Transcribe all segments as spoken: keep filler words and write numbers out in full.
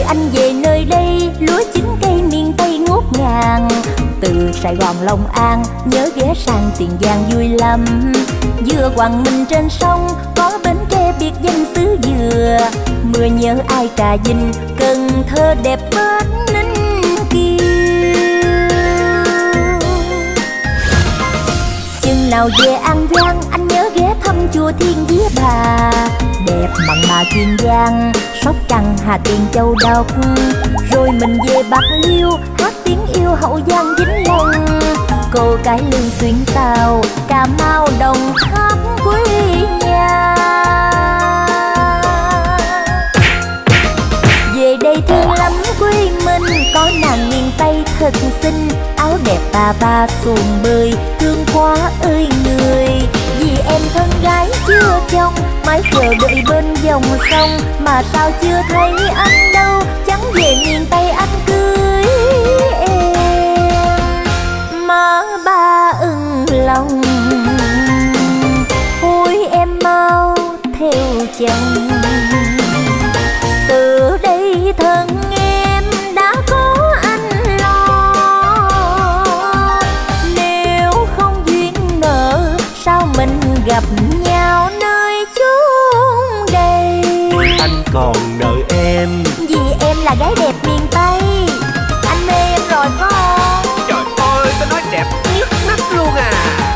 mời anh về nơi đây, lúa chín cây miền Tây ngút ngàn. Từ Sài Gòn Long An nhớ ghé sang Tiền Giang vui lắm. Dừa Quảng Ninh trên sông có bến tre biệt danh xứ dừa. Mưa nhớ ai Trà Vinh, Cần Thơ đẹp bến Ninh Kiều. Chừng nào về An Giang anh nhớ ghé thăm chùa Thiên Vía Bà. Đẹp mặn mà Kiên Giang, Sóc Trăng, Hà Tiên, Châu Đốc. Rồi mình về Bạc Liêu hát tiếng yêu Hậu Giang, Vĩnh Long. Cô Cái Lương, Xuyến Tàu, Cà Mau, Đồng Tháp, quê nhà. Về đây thương lắm quê mình, có nàng miền Tây thật xinh. Áo đẹp bà ba xuồng bơi, thương quá ơi người. Vì em thân gái chưa chồng, mãi chờ đợi bên dòng sông. Mà sao chưa thấy anh đâu, chẳng về miền Tây anh cưới em. Má ba ưng lòng, hối em mau theo chồng. Từ đây thân em đã có anh lo. Nếu không duyên nợ, sao mình gặp nhau nơi chốn đây. Anh còn nợ em, vì em là gái đẹp miền Tây. Anh mê em rồi phải không? trời ơi tao nói đẹp nhất mắt luôn à.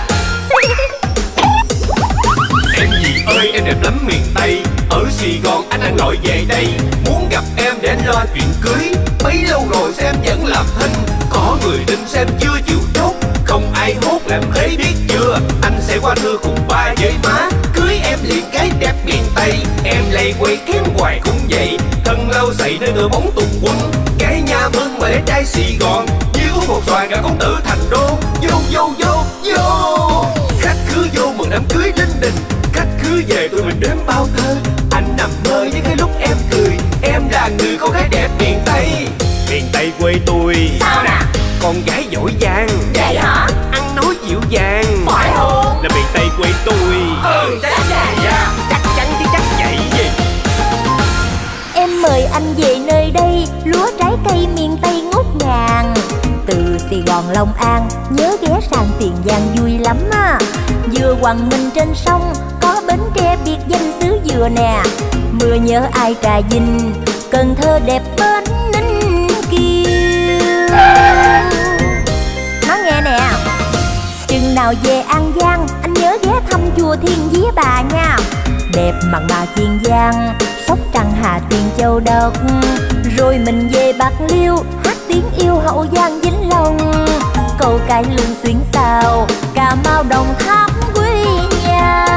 Em gì ơi em đẹp lắm miền Tây. Ở Sài Gòn anh đang lội về đây. Muốn gặp em để anh lo chuyện cưới. Bấy lâu rồi xem vẫn làm thinh. Có người đinh xem chưa chịu chốt. Không ai hốt làm thế biết chưa. Anh sẽ qua thưa cùng ba với má. Cưới em liền cái đẹp miền Tây. Em lay quay kém hoài cũng vậy. Thân lâu dậy nơi nửa bóng tùng quân. Cái nhà mừng mà để trai Sài Gòn. Như uống một xoài gà công tử thành đô. Vô vô vô vô. Khách cứ vô mừng đám cưới linh đình. Khách cứ về tụi mình đếm bao thơ. Anh nằm mơ với cái lúc em cười. Em là người con gái đẹp miền Tây. Miền Tây quê tôi. Sao nè? Con gái giỏi giang. Vậy hả? Ăn nói dịu dàng. Phải không? Là miền Tây quê tôi. Ừ chắc vậy à. Chắc chắn chứ chắc vậy gì. Em mời anh về nơi đây, lúa trái cây miền Tây ngút ngàn. Từ Sài Gòn Long An nhớ ghé sang Tiền Giang vui lắm á. Dừa Quảng Ninh trên sông có bến tre biệt danh xứ dừa nè. Mưa nhớ ai Trà Vinh, Cần Thơ đẹp bến Ninh Kiều. Nói nghe nè, chừng nào về An Giang anh nhớ ghé thăm chùa Thiên Vía Bà nha. Đẹp mặn mà Kiên Giang, Sóc Trăng, Hà Tiên, Châu Đốc. Rồi mình về Bạc Liêu hát tiếng yêu Hậu Giang, Vĩnh Long. Câu Cái Lương, Xuyến Tàu, Cà Mau, Đồng Tháp, quê nhà.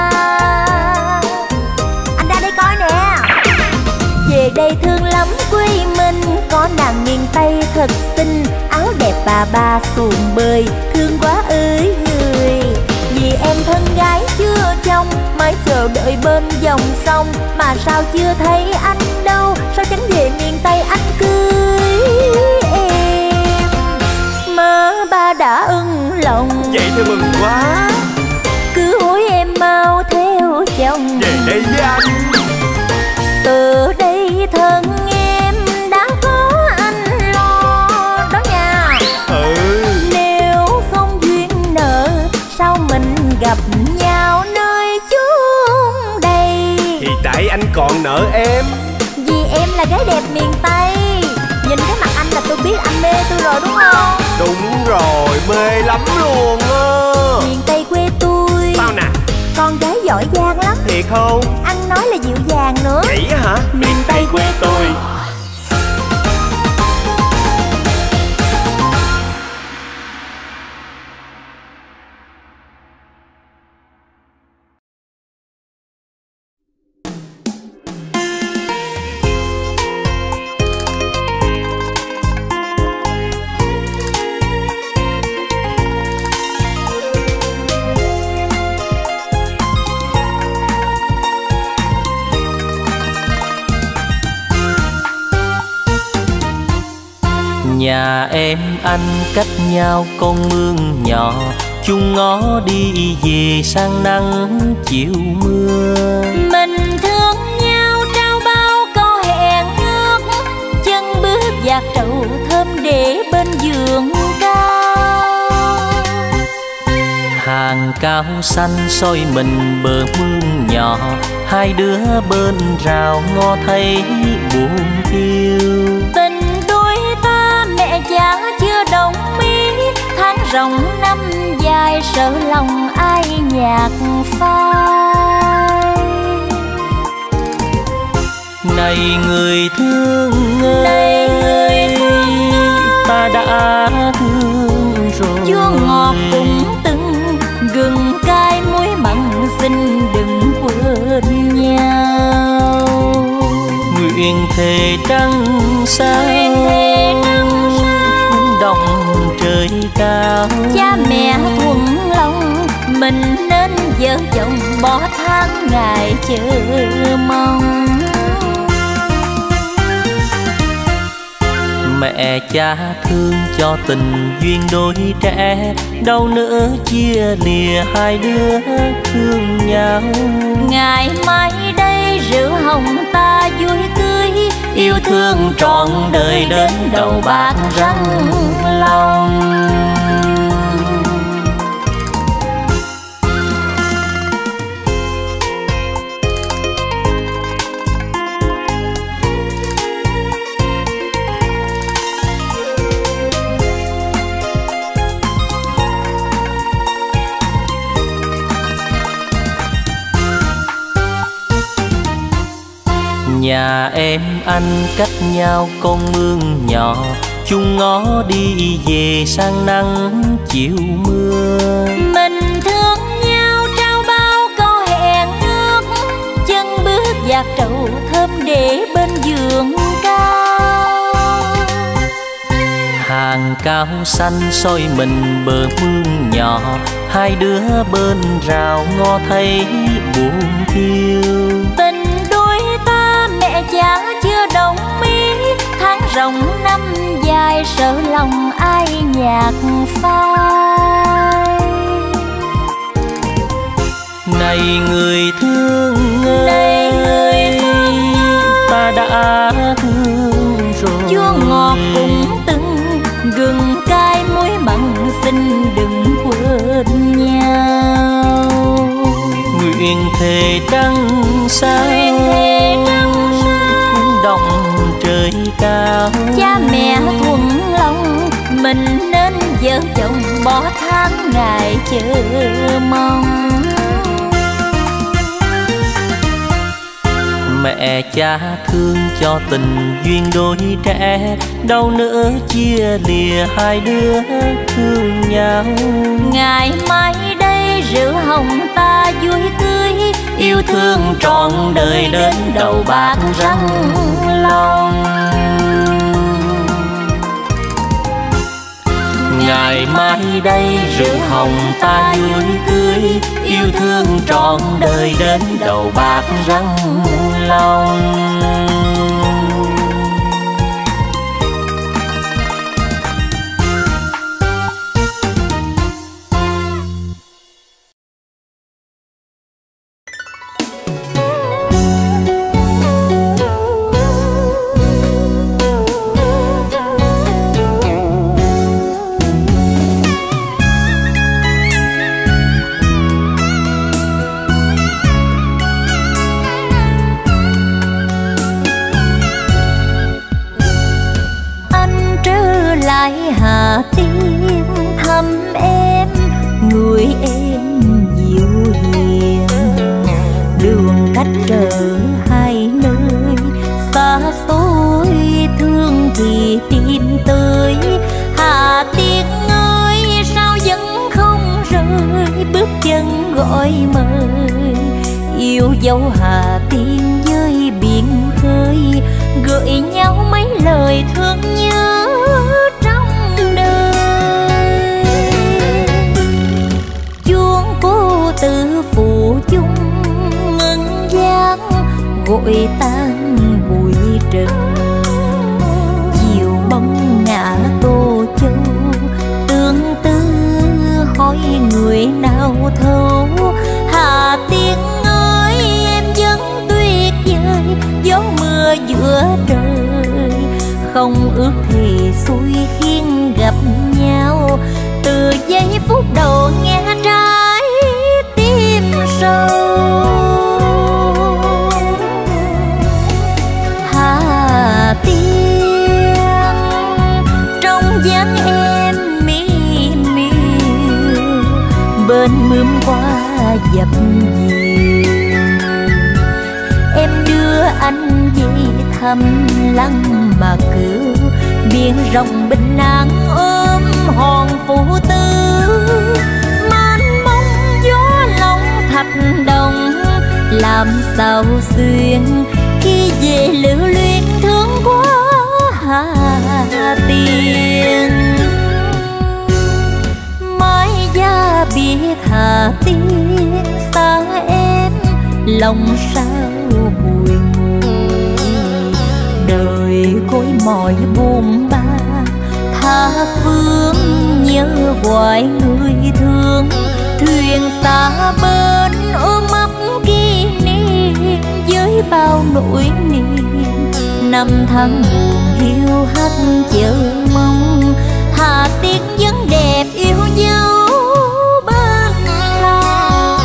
Anh ra đây coi nè. Về đây thương lắm quê mình, có nàng miền Tây thật xinh. Áo đẹp bà ba xuồng bơi, thương quá ơi người. Vì em thân gái chưa chồng, mãi chờ đợi bên dòng sông. Mà sao chưa thấy anh đâu, sao chẳng về miền Tây anh cưới em. Má ba đã ưng lòng, Vậy thì mừng quá. cứ hối em mau theo chồng. Về đây với anh. Từ đây thân em đã có anh lo đó nha. Ừ. Nếu không duyên nợ, sao mình gặp nhau nơi chốn đây. Thì tại anh còn nợ em. Vì em là gái đẹp miền Tây. Nhìn cái mặt anh là tôi biết anh mê tôi rồi đúng không? Đúng rồi, mê lắm luôn á. Miền Tây quê tôi. Sao nè? Con gái giỏi giang lắm. Thiệt không? Ăn nói là dịu dàng nữa. Vậy hả? Miền Tây quê tôi. Nhà em anh cách nhau con mương nhỏ, chung ngó đi về sang nắng chiều mưa. Mình thương nhau trao bao câu hẹn ước, cao xanh soi mình bờ mương nhỏ, hai đứa bên rào ngó thấy buồn thiêu. Tình đôi ta mẹ cha chưa đồng ý, tháng ròng năm dài sợ lòng ai nhạt phai. Này người thương ơi, Này người thương ơi, ta đã thương rồi. chua ngọt cũng từng gừng cay muối mặn, xin đừng quên nhau. Nguyện thề trăng sao, Nguyện thề trăng sao, đồng trời cao. cha mẹ thuận lòng, mình nên vợ chồng bỏ tháng ngày chờ mong. Mẹ cha thương cho tình duyên đôi trẻ, đâu nữa chia lìa hai đứa thương nhau. Ngày mai đây rượu hồng ta vui cưới, Yêu thương trọn đời đến đầu bạc răng lòng. Nhà em anh cách nhau con mương nhỏ, chung ngó đi về sang nắng chiều mưa. mình thương nhau trao bao câu hẹn ước, chân bước dạt trầu thơm để bên giường cao. Hàng cao xanh soi mình bờ mương nhỏ, hai đứa bên rào ngó thấy buồn thiêu. Tình đôi ta mẹ cha chưa đồng ý, tháng ròng năm dài sợ lòng ai nhạt phai. Này người thương ơi, Này người thương ơi, ta đã thương rồi. chua ngọt cũng từng gừng cay muối mặn, xin đừng quên nhau. Nguyện thề trăng sao, Nguyện thề trăng sao, đồng trời cao. cha mẹ thuận lòng, mình nên vợ chồng bỏ tháng ngày chờ mong. Mẹ cha thương cho tình duyên đôi trẻ, đâu nữa chia lìa hai đứa thương nhau. Ngày mai đây rượu hồng ta vui cưới, Yêu thương trọn đời đến đầu bạc răng lòng. Ngày mai đây rượu hồng ta vui cưới, Yêu thương trọn đời đến đầu bạc răng lòng. Hà Tiên thăm em, người em dịu hiền. Đường cách trở hai nơi xa xôi, thương thì tìm tới. Hà Tiên ơi sao vẫn không rời, bước chân gọi mời. Yêu dấu Hà Tiên với biển khơi, gợi nhau mấy lời thương nhớ trong đời. Chuông cô tự phụ chung ngân vang, gọi tan bụi trần. Chiều bóng ngã Tô Châu, tương tư hỏi người nào thấu. Hà Tiên ơi em vẫn tuyệt vời, gió mưa giữa trời. Không ước thì xui khiến gặp nhau, từ giây phút đầu nghe trái sâu. Hà Tiên trong dáng em mỉm miều, bên mướm qua dập dìu. Em đưa anh về thăm lăng mà cứu, biển rộng bình an ôm hòn phụ tư. Mênh mông gió lòng thạch đồng, làm sao xuyên khi về lưu luyến thương quá Hà Tiên. Mái da biết Hà Tiên xa em, lòng sao buồn. Đời cối mỏi buồn ba, tha phương nhớ hoài người thương. Thuyền xa bên ôm ấp kỷ niệm, với bao nỗi niềm năm tháng buồn hiu hắt chờ mong. Hà Tiên vẫn đẹp yêu dấu bên lòng.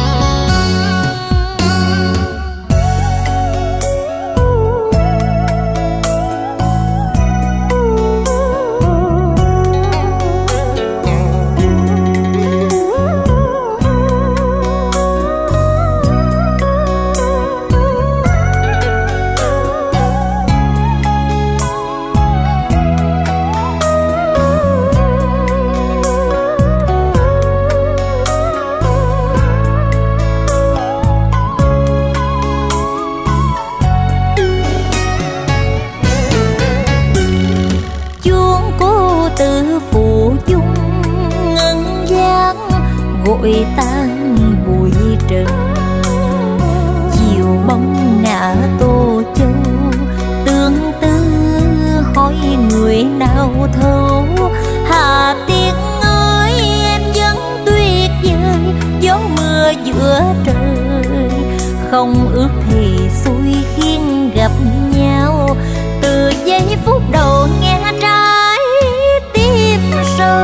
Vội tan bụi trần, chiều bóng ngã Tô Châu. Tương tư hỏi người nào thấu, Hà Tiên ơi em vẫn tuyệt vời. Gió mưa giữa trời không ước thì xui khiến gặp nhau. Từ giây phút đầu nghe trái tim sâu.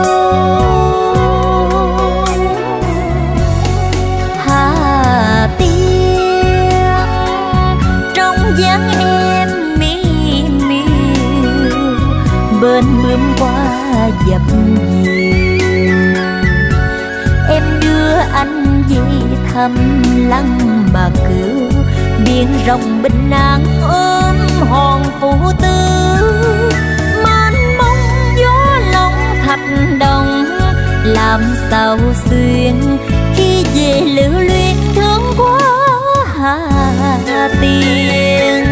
Bên bướm qua dập dìu, em đưa anh về thăm lăng mà cứu. Biển rộng bình an ôm hòn phụ tư. Mênh mông gió lòng thạch đồng, làm sao xuyên khi về lưu luyến thương quá Hà Tiên.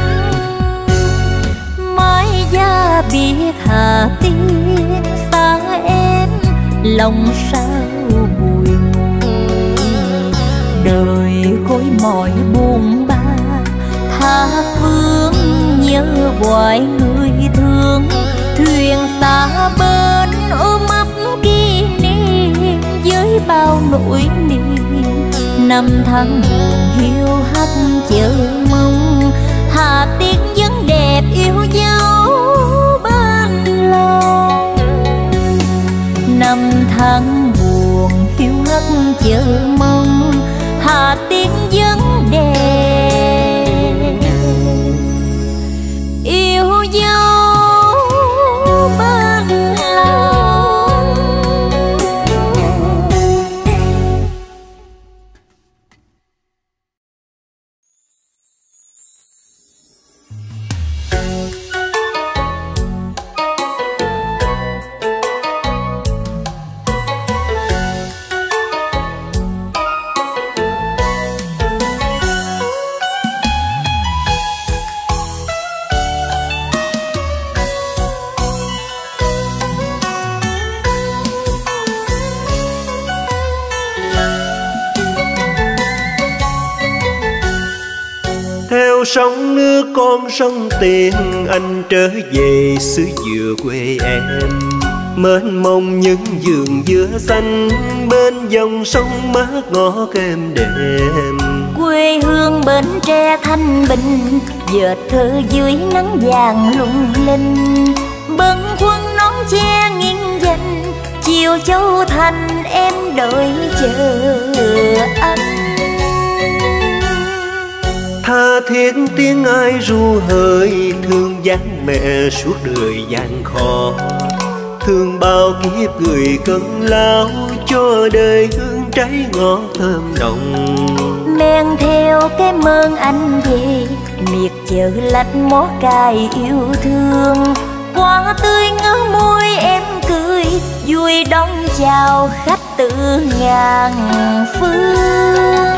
Mái da biết Hà Tiên xa em, lòng sao buồn. Đời cối mỏi buồn ba, tha phương nhớ hoài người thương. Thuyền xa bên ôm ấp kỷ niệm, với bao nỗi niềm năm tháng buồn hiu hắt chờ mong. Hà Tiên vẫn đẹp yêu dấu bên lòng. Năm tháng buồn hiu hắt chờ mong, Hà Tiên vẫn đẹp yêu dấu bên lòng. Sông nước con sông Tiền, anh trở về xứ dừa quê em. Mênh mông những vườn dừa xanh, bên dòng sông mát ngõ kem đệm. Quê hương Bến Tre thanh bình, dệt thơ dưới nắng vàng lung linh. Bâng khuâng nón che nghiêng dành, chiều Châu Thành em đợi chờ anh. Tha thiết tiếng ai ru hỡi, thương dáng mẹ suốt đời gian khó. Thương bao kiếp người cân lao, cho đời hương trái ngọt thơm nồng. Men theo cái mơn anh về, miệt chợ lách mó cài yêu thương. Hoa tươi ngỡ môi em cười, vui đón chào khách từ ngàn phương.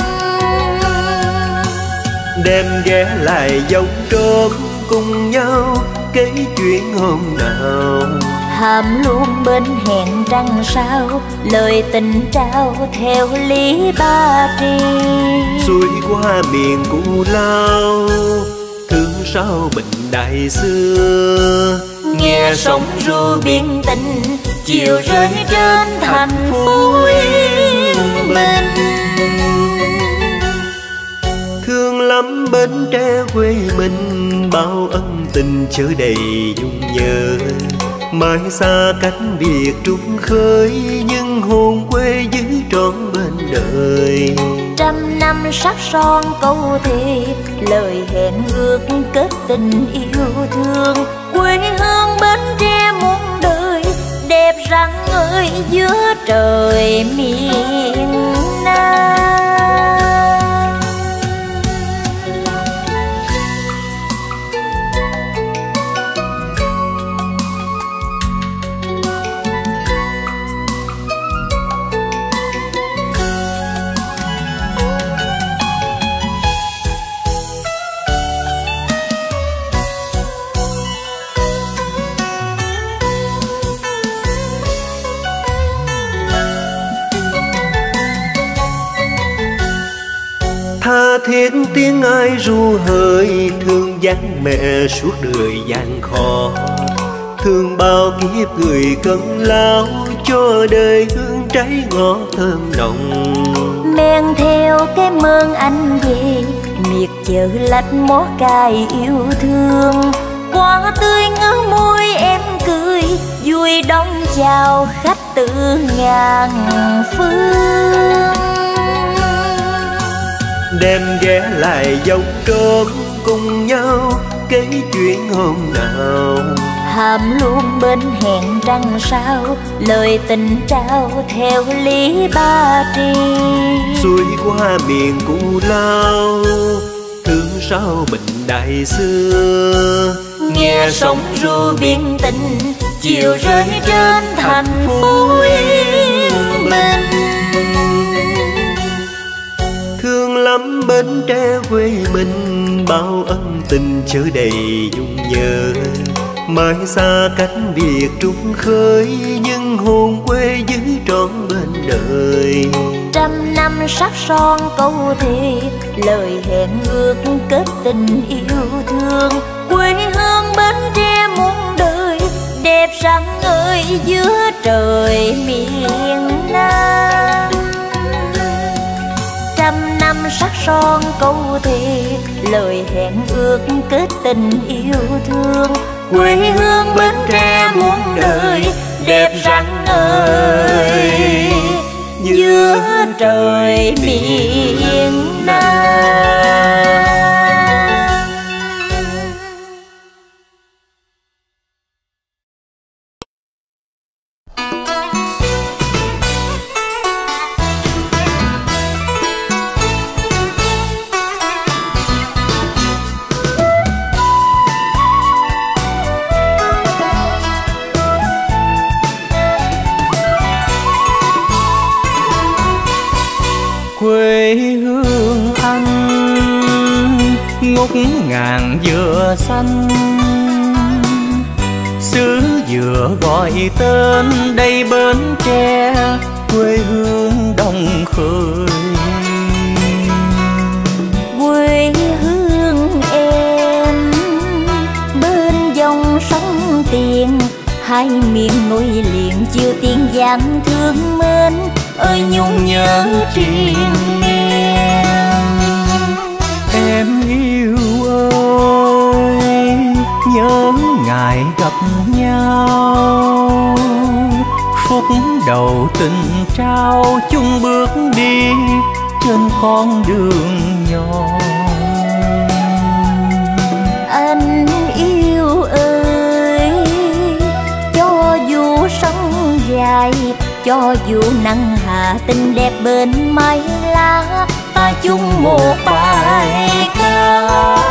Đem ghé lại dòng trốn cùng nhau kể chuyện hôm nào. Hàm luôn bên hẹn trăng sao, lời tình trao theo lý ba tri. Xuôi qua miền Cù Lao, thương sao bình đại xưa. Nghe sóng ru biển tình, chiều rơi trên thành phố yên bình. Thương lắm Bến Tre quê mình, bao ân tình chứa đầy dung nhớ. Mãi xa cách biệt trùng khơi, nhưng hồn quê giữ trọn bên đời. Trăm năm sắc son câu thề, lời hẹn ước kết tình yêu thương. Quê hương Bến Tre muôn đời, đẹp răng ơi giữa trời miền Nam. Tha thiết tiếng ai ru hỡi, thương dáng mẹ suốt đời gian khó. Thương bao kiếp người cân lao, cho đời hương trái ngọt thơm nồng. Men theo cái mơn anh về, miệt chợ lách mó cài yêu thương. Hoa tươi ngỡ môi em cười, vui đón chào khách từ ngàn phương. Đem ghé lại dòng trốn cùng nhau kể chuyện hôm nào. Hàm luôn bên hẹn trăng sao, lời tình trao theo lý ba tri. Xuôi qua miền Cù Lao, thương sao bình đại xưa. Nghe sóng ru biển tình, chiều rơi trên thành phố yên bình. Thương lắm Bến Tre quê mình, bao ân tình chứa đầy dung nhớ. Mãi xa cách biệt trùng khơi, nhưng hồn quê giữ trọn bên đời. Trăm năm sắc son câu thề, lời hẹn ước kết tình yêu thương. Quê hương Bến Tre muôn đời, đẹp răng ơi giữa trời miền Nam. Trăm năm sắc son câu thề, lời hẹn ước kết tình yêu thương. Quê hương Bến Tre muôn đời, đẹp răng ơi giữa trời miền Nam. Quê hương anh ngút ngàn dừa xanh, xứ dừa gọi tên đây Bến Tre, quê hương đồng khơi. Quê hương em bên dòng sông Tiền, hai miền nối liền chiều tiên giang thương mến. Ơi nhung nhớ triền miên, em yêu ơi nhớ ngày gặp nhau. Phút đầu tình trao chung bước đi trên con đường nhỏ. cho dù nắng hạ tình đẹp bên mái lá, ta chung một bài ca.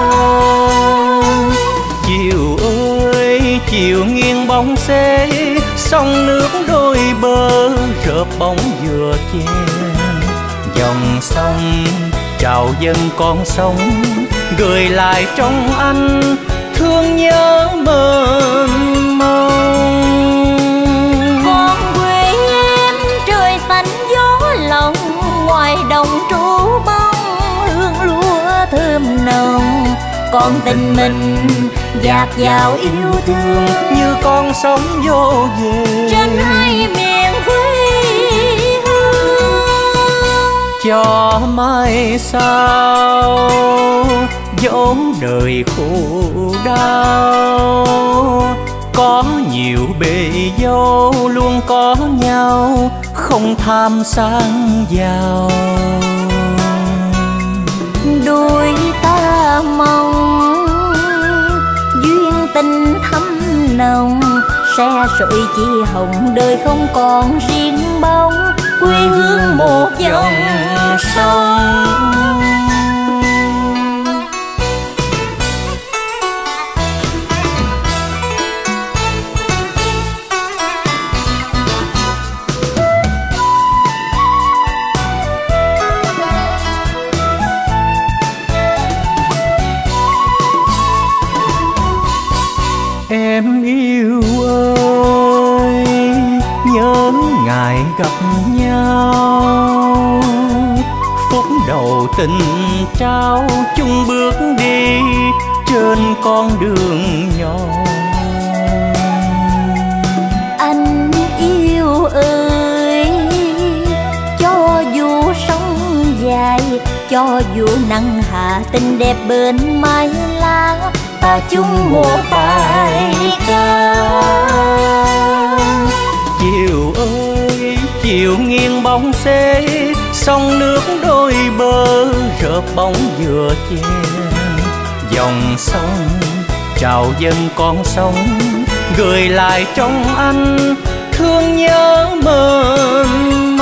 Chiều ơi chiều nghiêng bóng xế, sông nước đôi bờ rợp bóng vừa che. Dòng sông trào dâng con sông, gửi lại trong anh thương nhớ mơn mông. Con quê em trời xanh gió lòng, ngoài đồng trú bông hương lúa thơm nồng. Còn tình mình dạt dào yêu thương như con sóng vô về trên hai miền quê hương. Cho mai sau dấu đời khổ đau, có nhiều bề dâu luôn có nhau, không tham sang giàu. Đôi ta mong duyên tình thắm nồng, xe sợi chi hồng đời không còn riêng bóng, quê hương một dòng sông. Em yêu ơi nhớ ngày gặp nhau, phút đầu tình trao chung bước đi trên con đường nhỏ. Anh yêu ơi cho dù sống dài, cho dù nắng hạ tình đẹp bên mái lá, ta chung một bài ca. Chiều ơi chiều nghiêng bóng xế, sông nước đôi bờ rợp bóng vừa che. Dòng sông trào dâng con sông, gửi lại trong anh thương nhớ mơn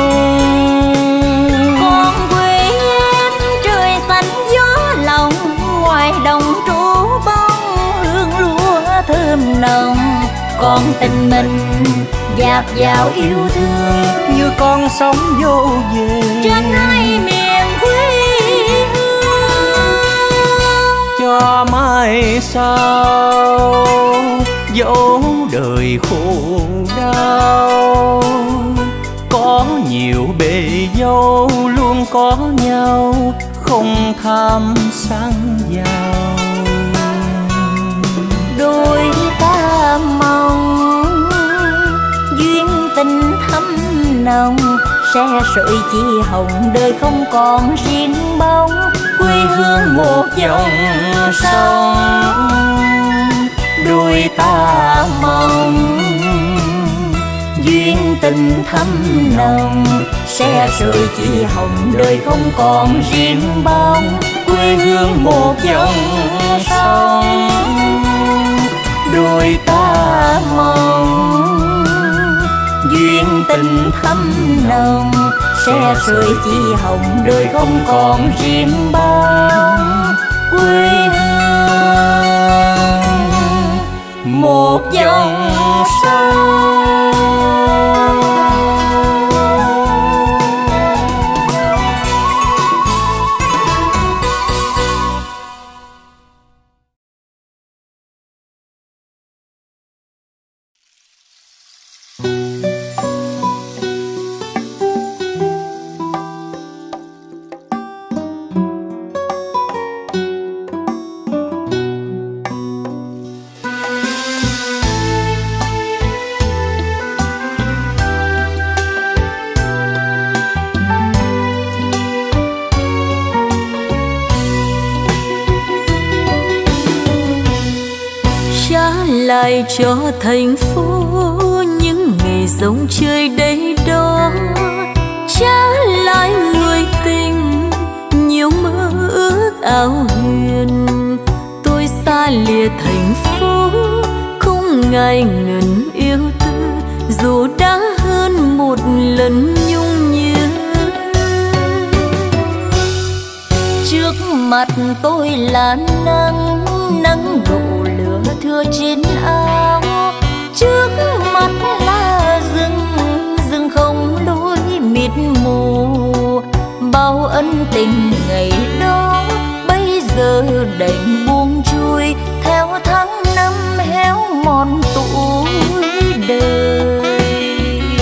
mông. Con quê em trời xanh gió lòng, ngoài đồng trú bông hương lúa thơm nồng. Còn tình mình dạt dào yêu thương như con sóng vô về trên hai miền quê hương. Cho mai sau dẫu đời khổ đau, có nhiều bề dâu luôn có nhau, không tham sang giàu. Đôi ta mong duyên tình thắm nồng, xe sợi chi hồng đời không còn riêng bóng, quê hương một dòng sông. Đôi ta mong duyên tình thắm nồng, xe sợi chi hồng đời không còn riêng bóng, quê hương một dòng sông. Đôi ta mong duyên tình thắm nồng, xe sợi chi hồng đời không còn riêng bóng, quê hương một dòng sông. Lại cho thành phố những ngày rong chơi đây đó, trả lại người tình nhiều mơ ước ảo huyền. Tôi xa lìa thành phố không ngại ngần yêu tư, dù đã hơn một lần nhung nhớ. Trước mặt tôi là nắng, nắng đổ lửa thưa trên áo. Trước mắt là rừng, rừng không lối mịt mù. Bao ân tình ngày đó bây giờ đành buông trôi theo tháng năm héo mòn tuổi đời.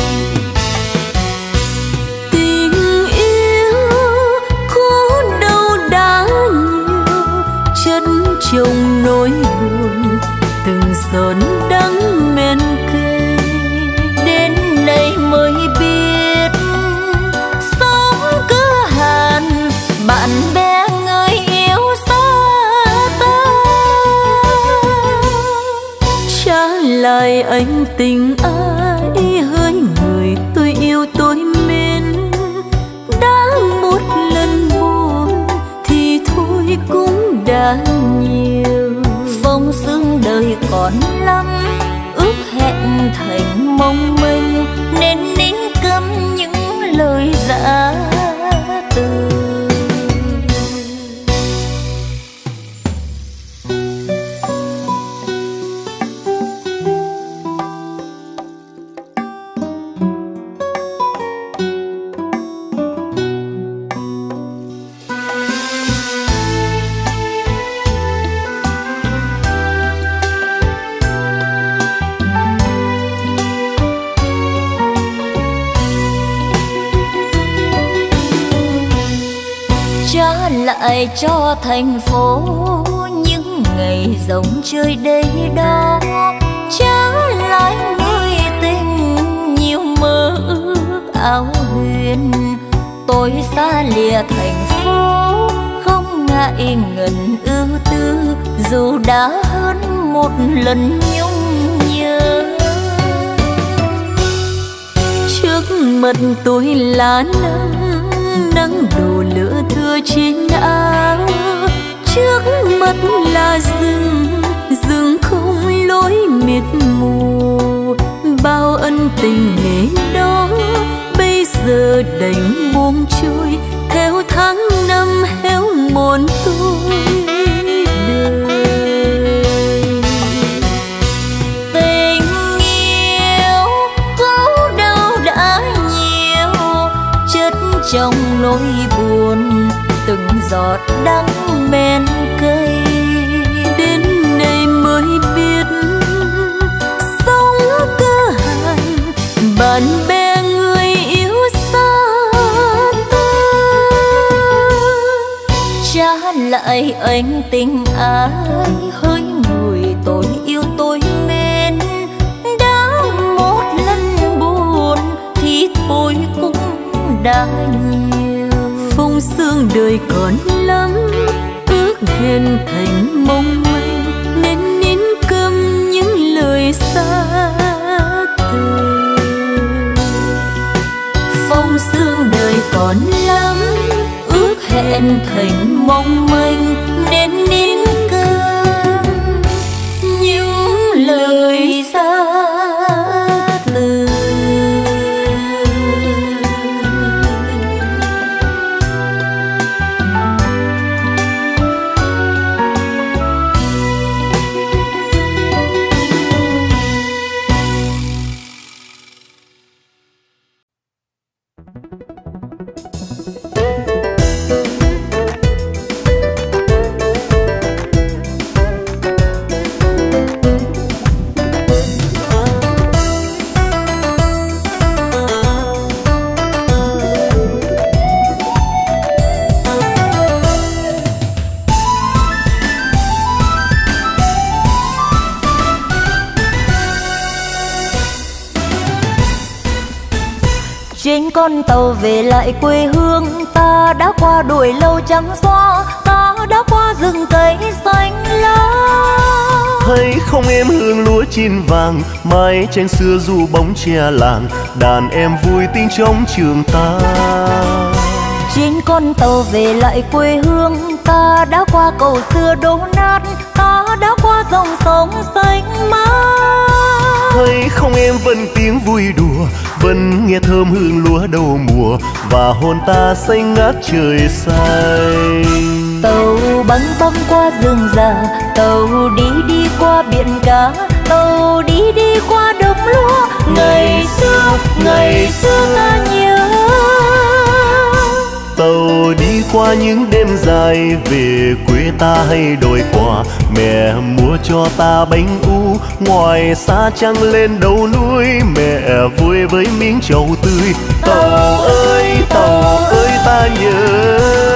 Tình yêu khổ đau đã nhiều, chất chồng nỗi buồn từng giọt đắng men cay. Đến nay mới biết sống cứ hàn, bạn bè người yêu xa ta. Trả lại anh tình ai hỡi người tôi yêu tôi mến. Đã một lần buồn thì thôi cũng đã nhiều. Phong sương đời còn lắm, ước hẹn thành mong manh, nên nín câm những lời dã từ. Lại cho thành phố những ngày rộng chơi đây đó. Trả lại người tình nhiều mơ ước áo huyền. Tôi xa lìa thành phố không ngại ngần ưu tư, dù đã hơn một lần nhung nhớ. Trước mặt tôi là nắng, nắng đổ lửa thưa trên áo. Trước mắt là rừng, rừng không lối mịt mù. Bao ân tình ngày đó bây giờ đành buông trôi theo tháng năm héo mòn tôi đời. Tình yêu khổ đau đã nhiều, chất trong nỗi buồn từng giọt đắng men cay. Đến nay mới biết sống cơ hàn, bạn bè người yêu xa ta. Trả lại anh tình ai hỡi người tôi yêu tôi mến. Đã một lần buồn thì thôi cũng đã nhiều. Phong sương đời còn lắm, ước hẹn thành mong manh, nên nín câm những lời xa từ. Phong sương đời còn lắm, ước hẹn thành mong manh, nên nín câm những lời xa từ. Trên con tàu về lại quê hương, ta đã qua đồi lâu trắng xóa, ta đã qua rừng cây xanh lá. Thấy không em hương lúa chín vàng, mái tranh xưa dù bóng che làng, đàn em vui tinh trong trường ta. Trên con tàu về lại quê hương, ta đã qua cầu xưa đổ nát, ta đã qua dòng sông xanh mát. Thấy không em vẫn tiếng vui đùa, vẫn nghe thơm hương lúa đầu mùa, và hồn ta xanh ngát trời xanh. Tàu băng băng qua rừng già, tàu đi đi qua biển cả, tàu đi đi qua đồng lúa. Ngày xưa, ngày xưa ta nhớ. Tàu đi qua những đêm dài, về quê ta hay đồi quả. Mẹ mua cho ta bánh u, ngoài xa trăng lên đầu núi. Mẹ vui với miếng trầu tươi. Tàu ơi, tàu ơi ta nhớ.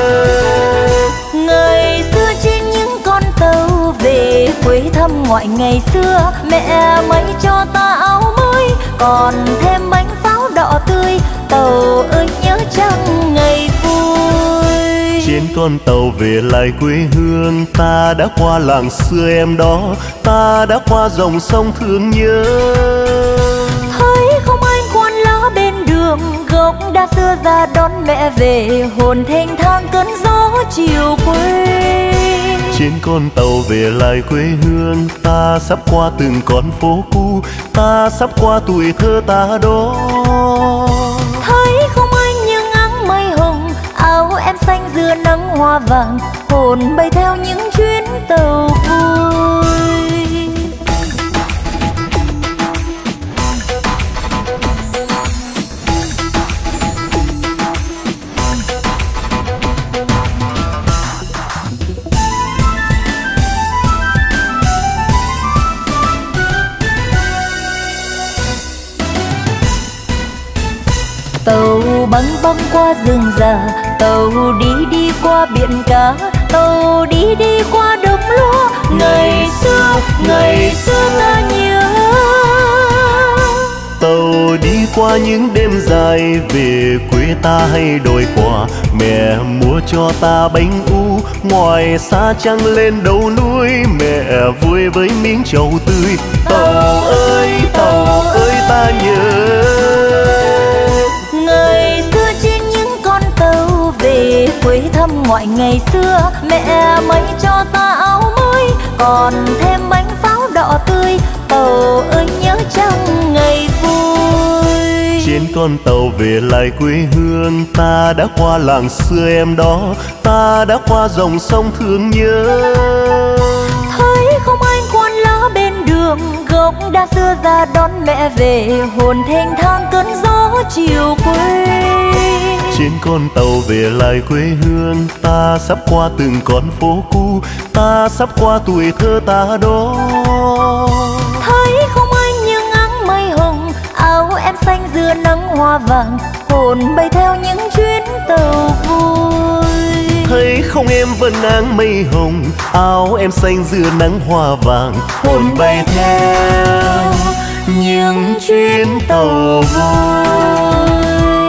Ngày xưa trên những con tàu về quê thăm ngoại ngày xưa, mẹ may cho ta áo mới, còn thêm bánh pháo đỏ tươi. Tàu ơi nhớ chăng ngày vui. Trên con tàu về lại quê hương, ta đã qua làng xưa em đó, ta đã qua dòng sông thương nhớ. Thấy không anh quan lá bên đường, gốc đa xưa ra đón mẹ về, hồn thênh thang cơn gió chiều quê. Trên con tàu về lại quê hương, ta sắp qua từng con phố cũ, ta sắp qua tuổi thơ ta đó. Thấy không anh những áng mây hồng, áo em xanh giữa nắng hoa vàng, hồn bay theo những chuyến tàu vui. Tàu băng băng qua rừng già, tàu đi đi qua biển cả, tàu đi đi qua đồng lúa. Ngày xưa, ngày xưa ta nhớ. Tàu đi qua những đêm dài, về quê ta hay đồi quả. Mẹ mua cho ta bánh u, ngoài xa trăng lên đầu núi. Mẹ vui với miếng trầu tươi. Tàu ơi, tàu ơi ta nhớ. Ngày xưa trên những con tàu về quê thăm ngoại ngày xưa, mẹ may cho ta áo mới, còn thêm bánh pháo đỏ tươi. Tàu ơi nhớ chăng ngày vui. Trên con tàu về lại quê hương, ta đã qua làng xưa em đó, ta đã qua dòng sông thương nhớ. Thấy không anh quan lá bên đường, gốc đa xưa ra đón mẹ về, hồn thênh thang cơn gió chiều quê. Trên con tàu về lại quê hương, ta sắp qua từng con phố cũ, ta sắp qua tuổi thơ ta đó. Thấy không anh những áng mây hồng, áo em xanh giữa nắng hoa vàng, hồn bay theo những chuyến tàu vui. Thấy không em vẫn áng mây hồng, áo em xanh giữa nắng hoa vàng, hồn bay theo những chuyến tàu vui.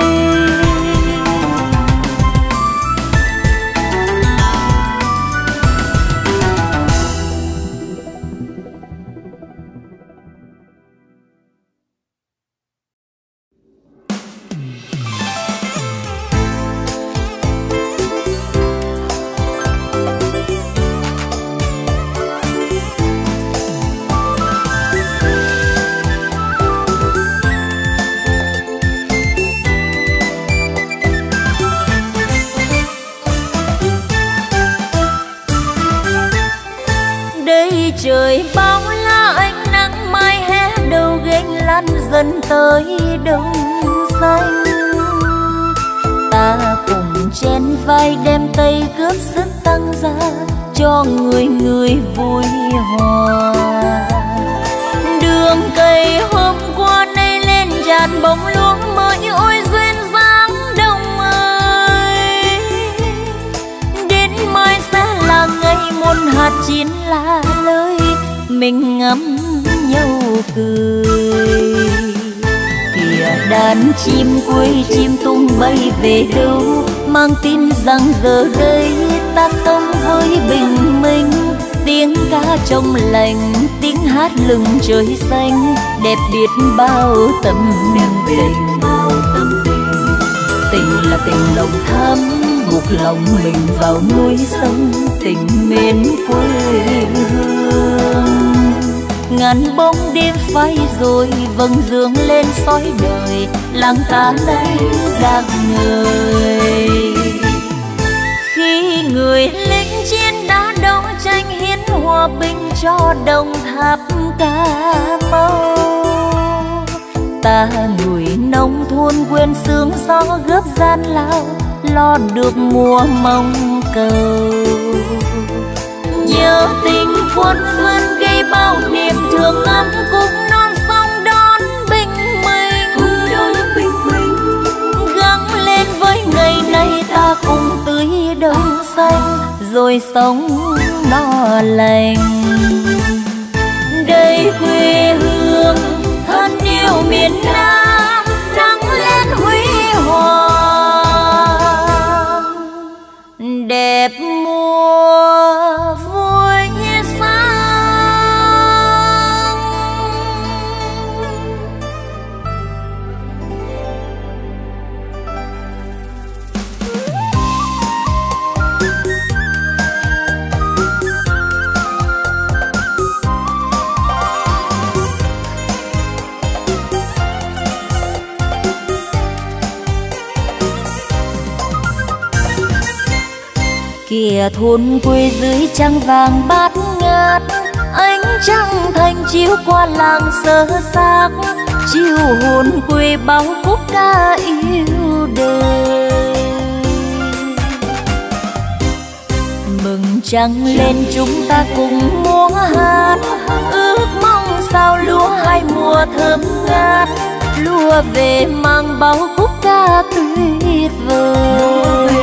Trời bao la ánh nắng mai hé đầu ghênh lan dần tới đông xanh. Ta cùng chen vai đem tay cướp sức tăng ra cho người người vui hòa. Đường cây hôm qua nay lên tràn bóng luống mới ôi duyên dáng đông ơi. Đến mai sẽ là ngày muôn hạt chín lá lơi, mình ngắm nhau cười. Kìa đàn chim quê chim tung bay về đâu, mang tin rằng giờ đây ta sống với bình minh. Tiếng ca trong lành, tiếng hát lừng trời xanh, đẹp biết bao tâm tình. Tình là tình lòng thắm, buộc lòng mình vào núi sông, tình mến quê hương. ngàn bóng đêm phai rồi vầng dương lên soi đời, làng ta đây dạng người. Khi người lính chiến đã đấu tranh hiến hòa bình cho Đồng Tháp Cà Mau, ta người nông thôn quên sương gió gấp gian lao, lo được mùa mong cầu. Nhớ tình quân dân gây bao niềm thương ấm, cùng non sông đón bình minh. Gắng lên với ngày nay ta cùng tưới đồng xanh, rồi sống no lành. Đây quê hương thân yêu miền Nam, nắng lên huy hoàng, đẹp mùa vui sáng. Kìa thôn quê dưới trăng vàng bát ngát, ánh trăng thanh chiếu qua làng sơ xác, chiều hồn quê bao khúc ca yêu đời. Mừng trăng lên chúng ta cùng múa hát, ước mong sao lúa hai mùa thơm ngát, lúa về mang bao khúc ca tuyệt vời.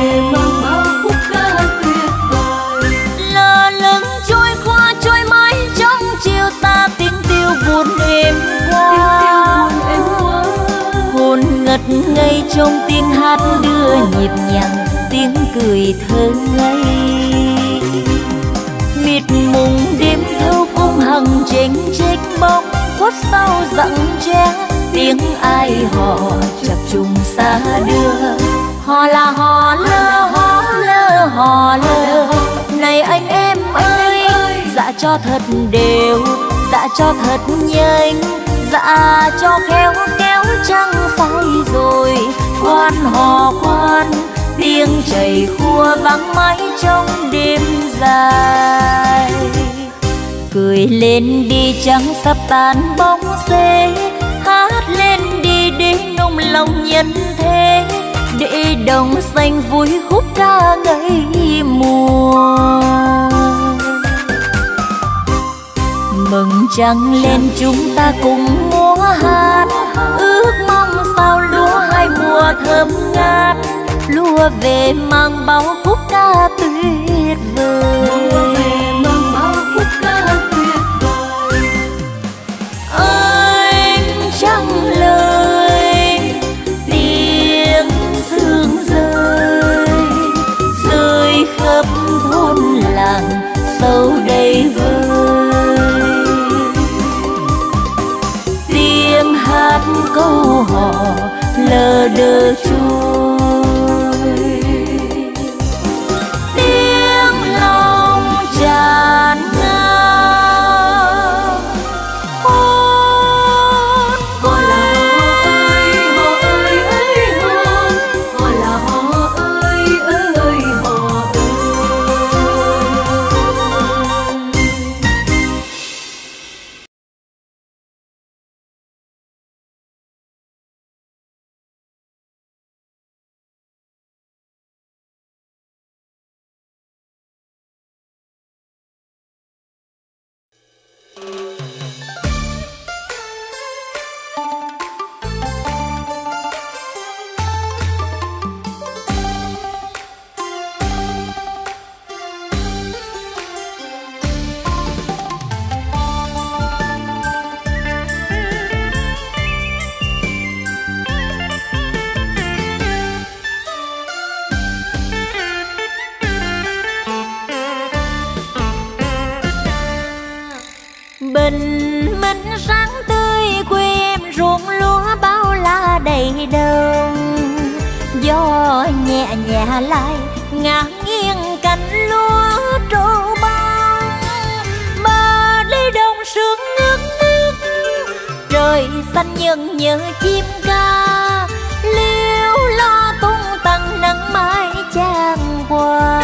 Lơ lửng trôi qua trôi mãi trong chiều ta, tiếng tiêu buồn êm qua, hồn ngất ngây trong tiếng hát đưa nhịp nhàng, tiếng cười thơ ngây. Mịt mùng đêm thâu cung hằng chênh chếch bóng, khuất sau dặng tre tiếng ai hò chập trùng xa đưa. Hò là hò lơ, hò lơ, hò lơ, này anh em ơi, dạ cho thật đều, dạ cho thật nhanh, dạ cho khéo kéo trăng phai rồi. Khoan hò khoan, tiếng chảy khua vắng mãi trong đêm dài. Cười lên đi trăng sắp tàn bóng xế, hát lên đi để nung lòng nhân thế, để đồng xanh vui khúc ca ngày mùa. Mừng trăng lên chúng ta cùng múa hát, ước mong sao lúa hai mùa thơm ngát, lúa về mang bao khúc ca tuyệt vời. Anh trăng lời tiếng sương rơi, rơi khắp thôn làng sâu đầy vơi. Tiếng hát câu hò lờ đờ trôi, tiếng lòng tràn ngào. Hôn cô là ơi, hò ơi ơi hò, hò là hò ơi ơi hò ơi. Bình minh sáng tươi quê em ruộng lúa bao la đầy đồng, gió nhẹ nhẹ lại ngả nghiêng cánh lúa trổ bông. Bờ đi đồng sương nước trời xanh nhân nhớ chim ca, liêu lo tung tăng nắng mai chan qua.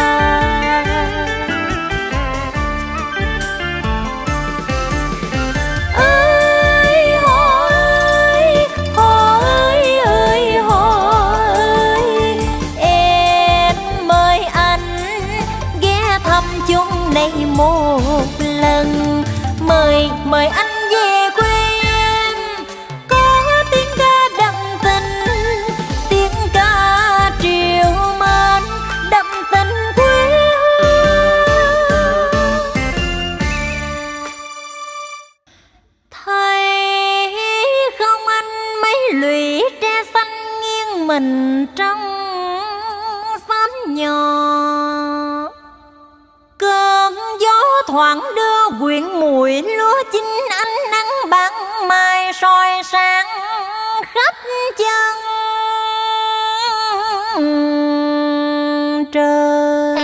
Một lần mời mời anh về quê em, có tiếng ca đậm tình, tiếng ca triều mến đậm tình quê hương. Thấy không anh mấy lũy tre xanh nghiêng mình trong xóm nhỏ, cơn gió thoảng đưa quyện mùi lúa chín ánh nắng ban mai soi sáng khắp chân trời.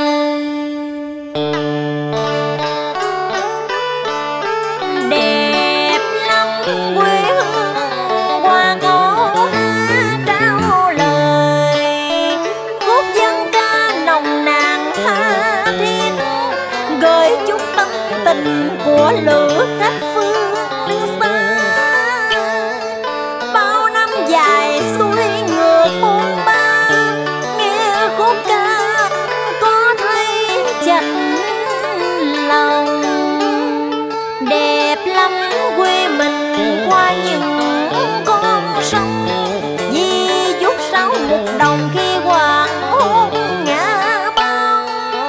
Đẹp lắm quê hương qua câu hát trao lời, khúc dân ca nồng nàn tha thiết gửi chút tâm tình của lữ khách phương xa. Bao năm dài xuôi ngược buôn ba, nghe khúc ca có thấy chạnh lòng. Đẹp lắm quê mình qua những con sông, di dút sáu một đồng khi hoàng hôn ngã bóng.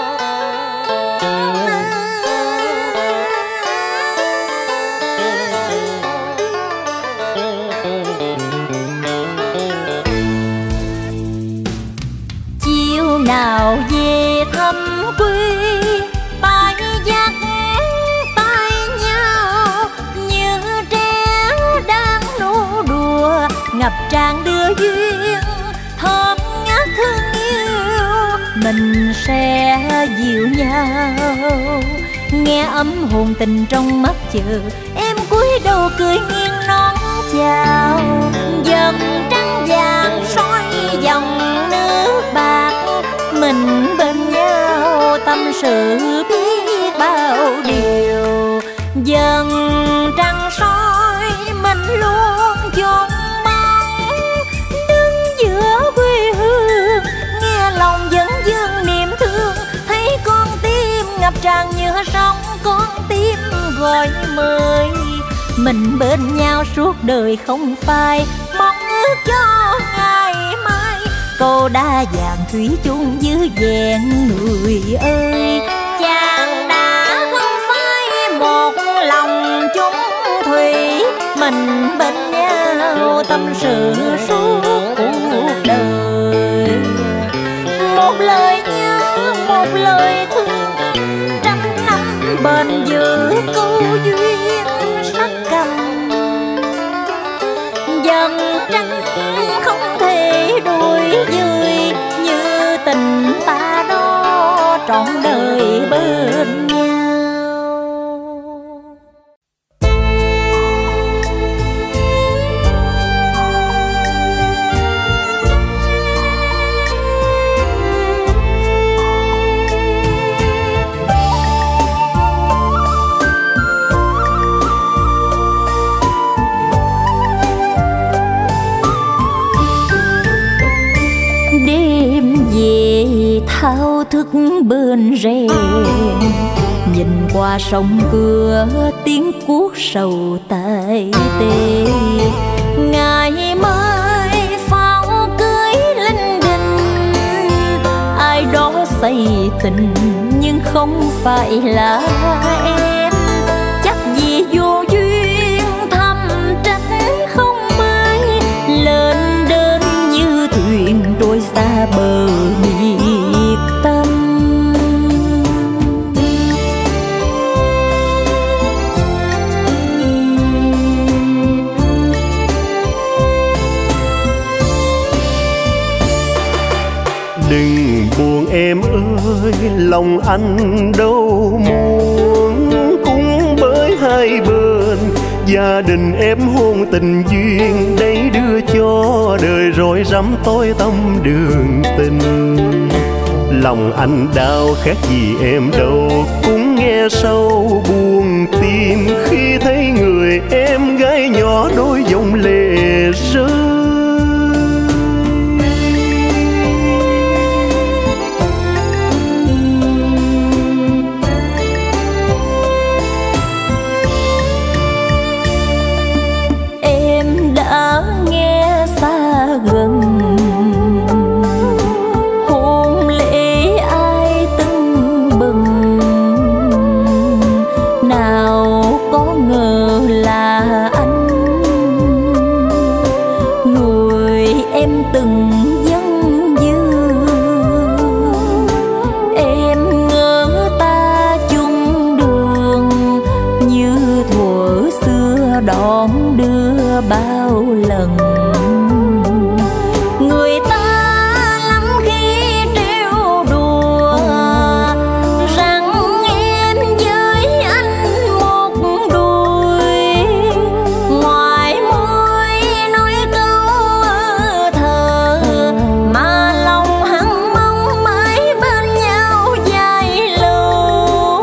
Chiều nào về thăm quê, tay dắt tay nhau như trẻ đang nô đùa, ngập tràn đưa duyên thơm ngát thương yêu. Mình sẽ dịu nhau nghe ấm hồn tình trong mắt chờ, em cúi đầu cười nghiêng nón chào. Dần trăng vàng soi dòng nước bạc, mình bên nhau tâm sự biết bao điều. Dần trăng soi mình luôn chôn mong, đứng giữa quê hương nghe lòng vẫn dâng niềm thương. Thấy con tim ngập tràn như sóng, con tim gọi mời. Mình bên nhau suốt đời không phai, mong ước cho ngày mai câu đa vàng thủy chung giữ vẹn người ơi. Chàng đã không phải một lòng chung thủy, mình bên nhau tâm sự suốt cuộc đời. Một lời nhớ, một lời thương, trăm năm bền giữ câu duyên sắc cầm. Dần trăng không thể đuổi dời, như tình ta đó trọn đời bên nhau. Thao thức bên rèn, nhìn qua sông cưa tiếng cuốc sầu tay tê. Ngày mai pháo cưới linh đình, ai đó say tình nhưng không phải là em. Chắc vì vô duyên thầm trách không may, lên đến như thuyền trôi xa bờ biệt tâm. Đừng buồn em ơi, lòng anh đâu muốn, cũng bởi hai bên Gia đình em hôn tình duyên, đây đưa cho đời rồi rắm tối tâm đường tình. Lòng anh đau khác gì em đâu, cũng nghe sâu buồn tim khi thấy người em gái nhỏ đôi dòng lệ rơi. Em đã nghe xa gần hôn lễ ai tưng bừng, nào có ngờ là anh, người em từng dâng dư. Em ngỡ ta chung đường như thuở xưa đón đưa bao lần. Người ta lắm khi trêu đùa rằng em với anh một đôi, ngoài môi nói câu thờ mà lòng hằng mong mãi bên nhau dài lâu.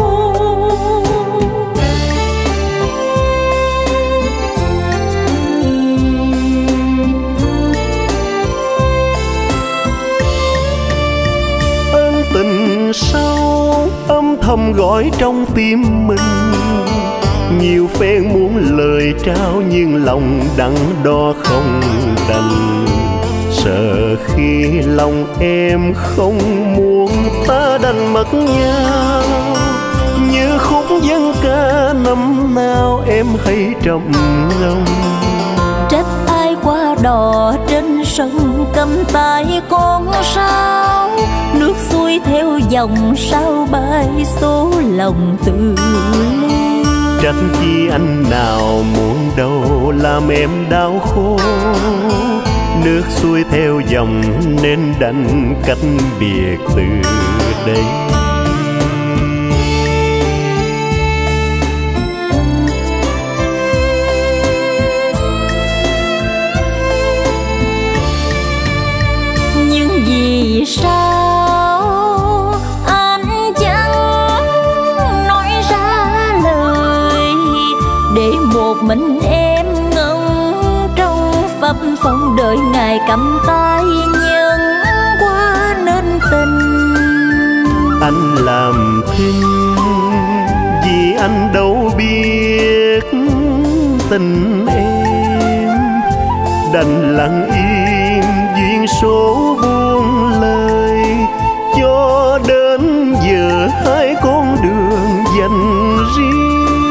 Ân tình sâu âm thầm gọi trong tim mình, nhiều phen muốn lời trao nhưng lòng đắn đo không đành. Sợ khi lòng em không muốn ta đành mất nhau, như khúc dân ca năm nào em hãy trầm ngâm. Trách ai qua đò trên sông cầm tay con sao, nước xuôi theo dòng sao bay số lòng tự ly. Trách chi anh nào muốn đâu làm em đau khổ, nước xuôi theo dòng nên đành cách biệt từ đây. Nhưng vì sao anh chẳng nói ra lời, để một mình em ngẩn trong phập phồng đợi ngày cầm tay nhân qua nên tình. Anh làm thinh vì anh đâu biết tình em, đành lặng im duyên số buông lời, cho đến giờ hai con đường dành riêng.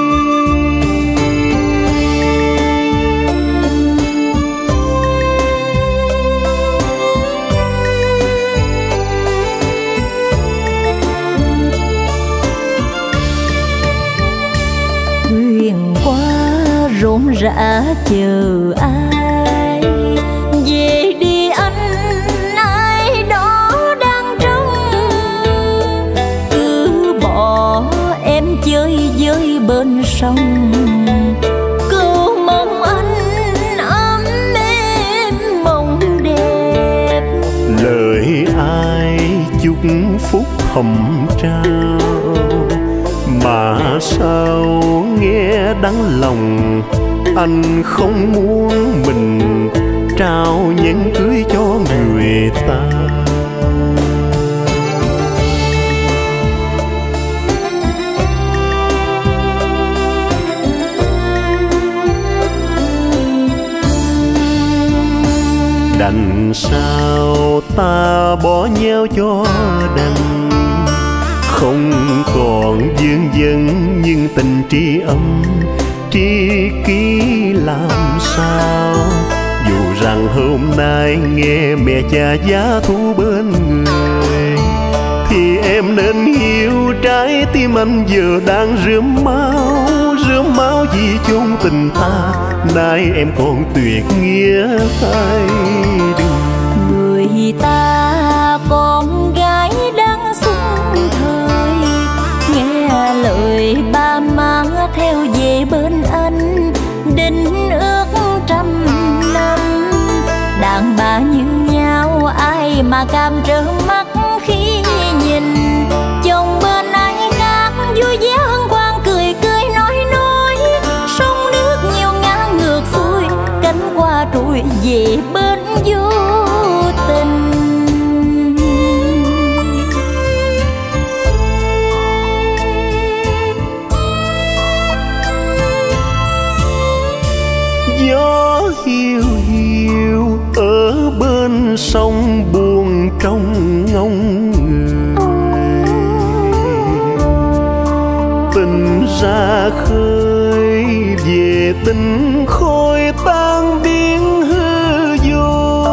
Thuyền qua rộn rã chờ ai, về đi anh ai đó đang trông. Cứ bỏ em chơi với bên sông, cứ mong anh ấm êm mộng đẹp. Lời ai chúc phúc hồng trao, mà sao nghe đắng lòng. Anh không muốn mình trao nhẫn cưới cho người ta. Đành sao ta bỏ nhau cho đành, không còn vương vấn nhưng tình tri âm tri kỷ làm sao. Dù rằng hôm nay nghe mẹ cha giá thú bên người, thì em nên hiểu trái tim anh giờ đang rướm máu, rướm máu vì chốn tình ta. Nay em còn tuyệt nghĩa hai đường. Người ta con gái đang xuân thời, nghe lời ba má theo về bên anh, tình ước trăm năm. Đàn bà như nhau ai mà cam trợn mắt khi nhìn chồng bên ai khác vui vẻ hân hoan cười cười nói nói. Sông nước nhiều ngã ngược xuôi cánh hoa trôi về bên vô tình. Gió hiu hiu ở bên sông buồn trong ngóng người, tình ra khơi về tình khôi tan biến hư vô.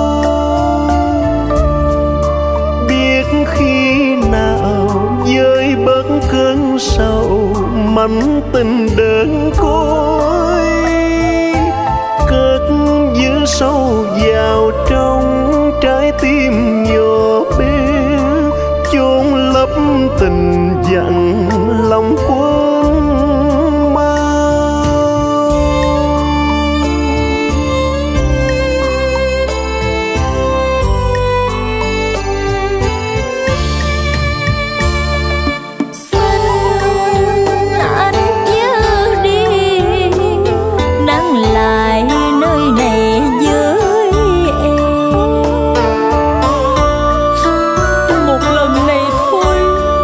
Biết khi nào với bớt cơn sầu mảnh tình đơn côi, cất giữ sâu vào trong trái tim nhỏ bé, chôn lấp tình dặn lòng quên mau. Xin anh nhớ đi, nắng lại nơi này với em. Một lần này thôi,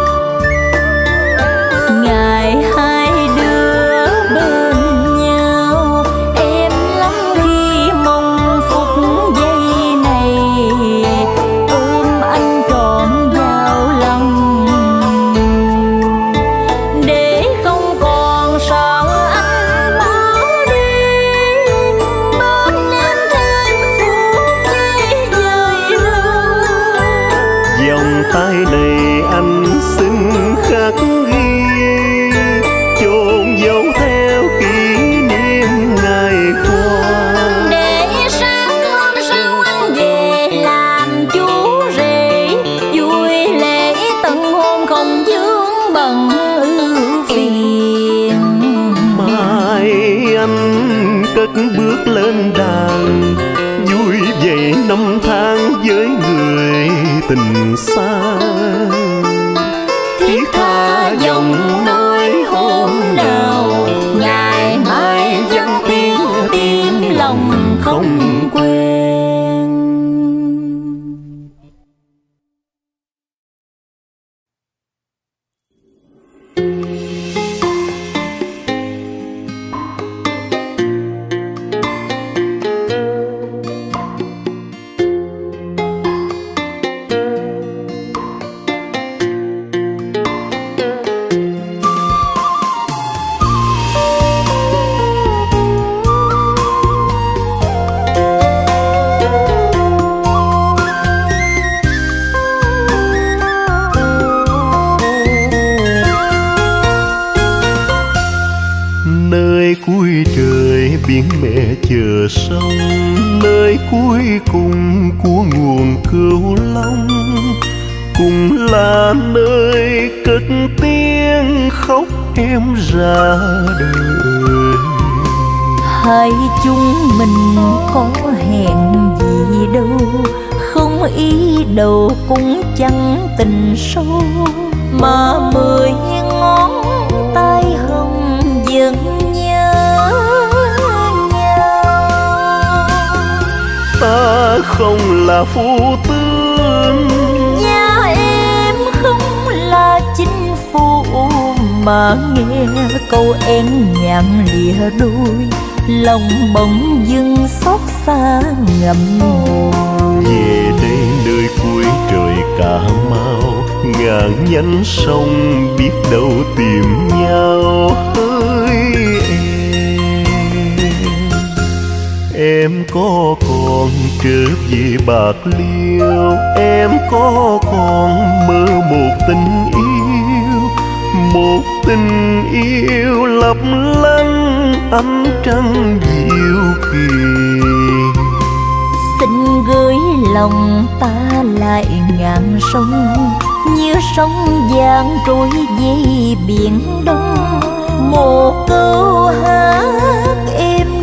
ngày hai đứa bên nhau. Em lắm khi mong phút giây này ôm anh trọn vào lòng, để không còn sợ anh bỏ đi. Bên em thêm phút giây dời rồi. Vòng tay này anh xin khắc ghi, chôn dấu theo kỷ niệm ngày qua. Để sáng hôm sau anh về làm chú rể, vui lễ tận hôn không vướng bận ưu phiền. Mai anh cất bước lên đàn, vui vậy năm tháng với người tình xa. Thiết tha giọng nói hôm nào, ngày mai vẫn tiếng tim lòng không quên. Nơi cuối trời biển mẹ chờ sông, nơi cuối cùng của nguồn Cửu Long, cũng là nơi cất tiếng khóc em ra đời. Hai chúng mình có hẹn gì đâu, không ý đầu cũng chẳng tình sâu, mà mười ngón tay hồng vẫn nhớ nhau. Ta không là phu tướng, Nhà em không là chính phu, mà nghe câu én nhạn lìa đôi, lòng bỗng dưng xót xa ngậm ngùi. về đây nơi cuối trời Cà Mau, ngàn nhánh sông biết đâu tìm nhau. Hỡi em, em có còn trở về Bạc Liêu, em có còn mơ một tình yêu, một tình yêu lấp lánh ánh trăng diệu kỳ. Xin gửi lòng ta lại ngàn sông, như sóng vàng trôi về biển Đông. Một câu hát em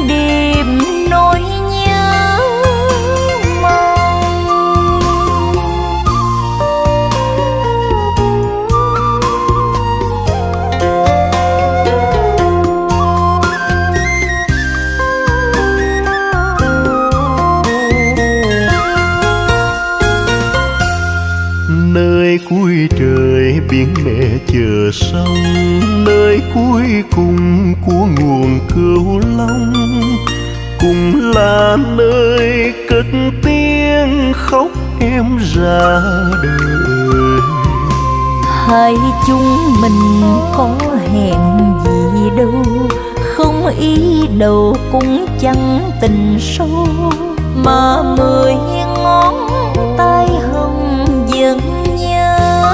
biển mẹ chờ sông, nơi cuối cùng của nguồn Cửu Long, cũng là nơi cất tiếng khóc em ra đời. Hai chúng mình có hẹn gì đâu, không ý đâu cũng chẳng tình sâu, mà mười ngón tay hồng vẫn nhớ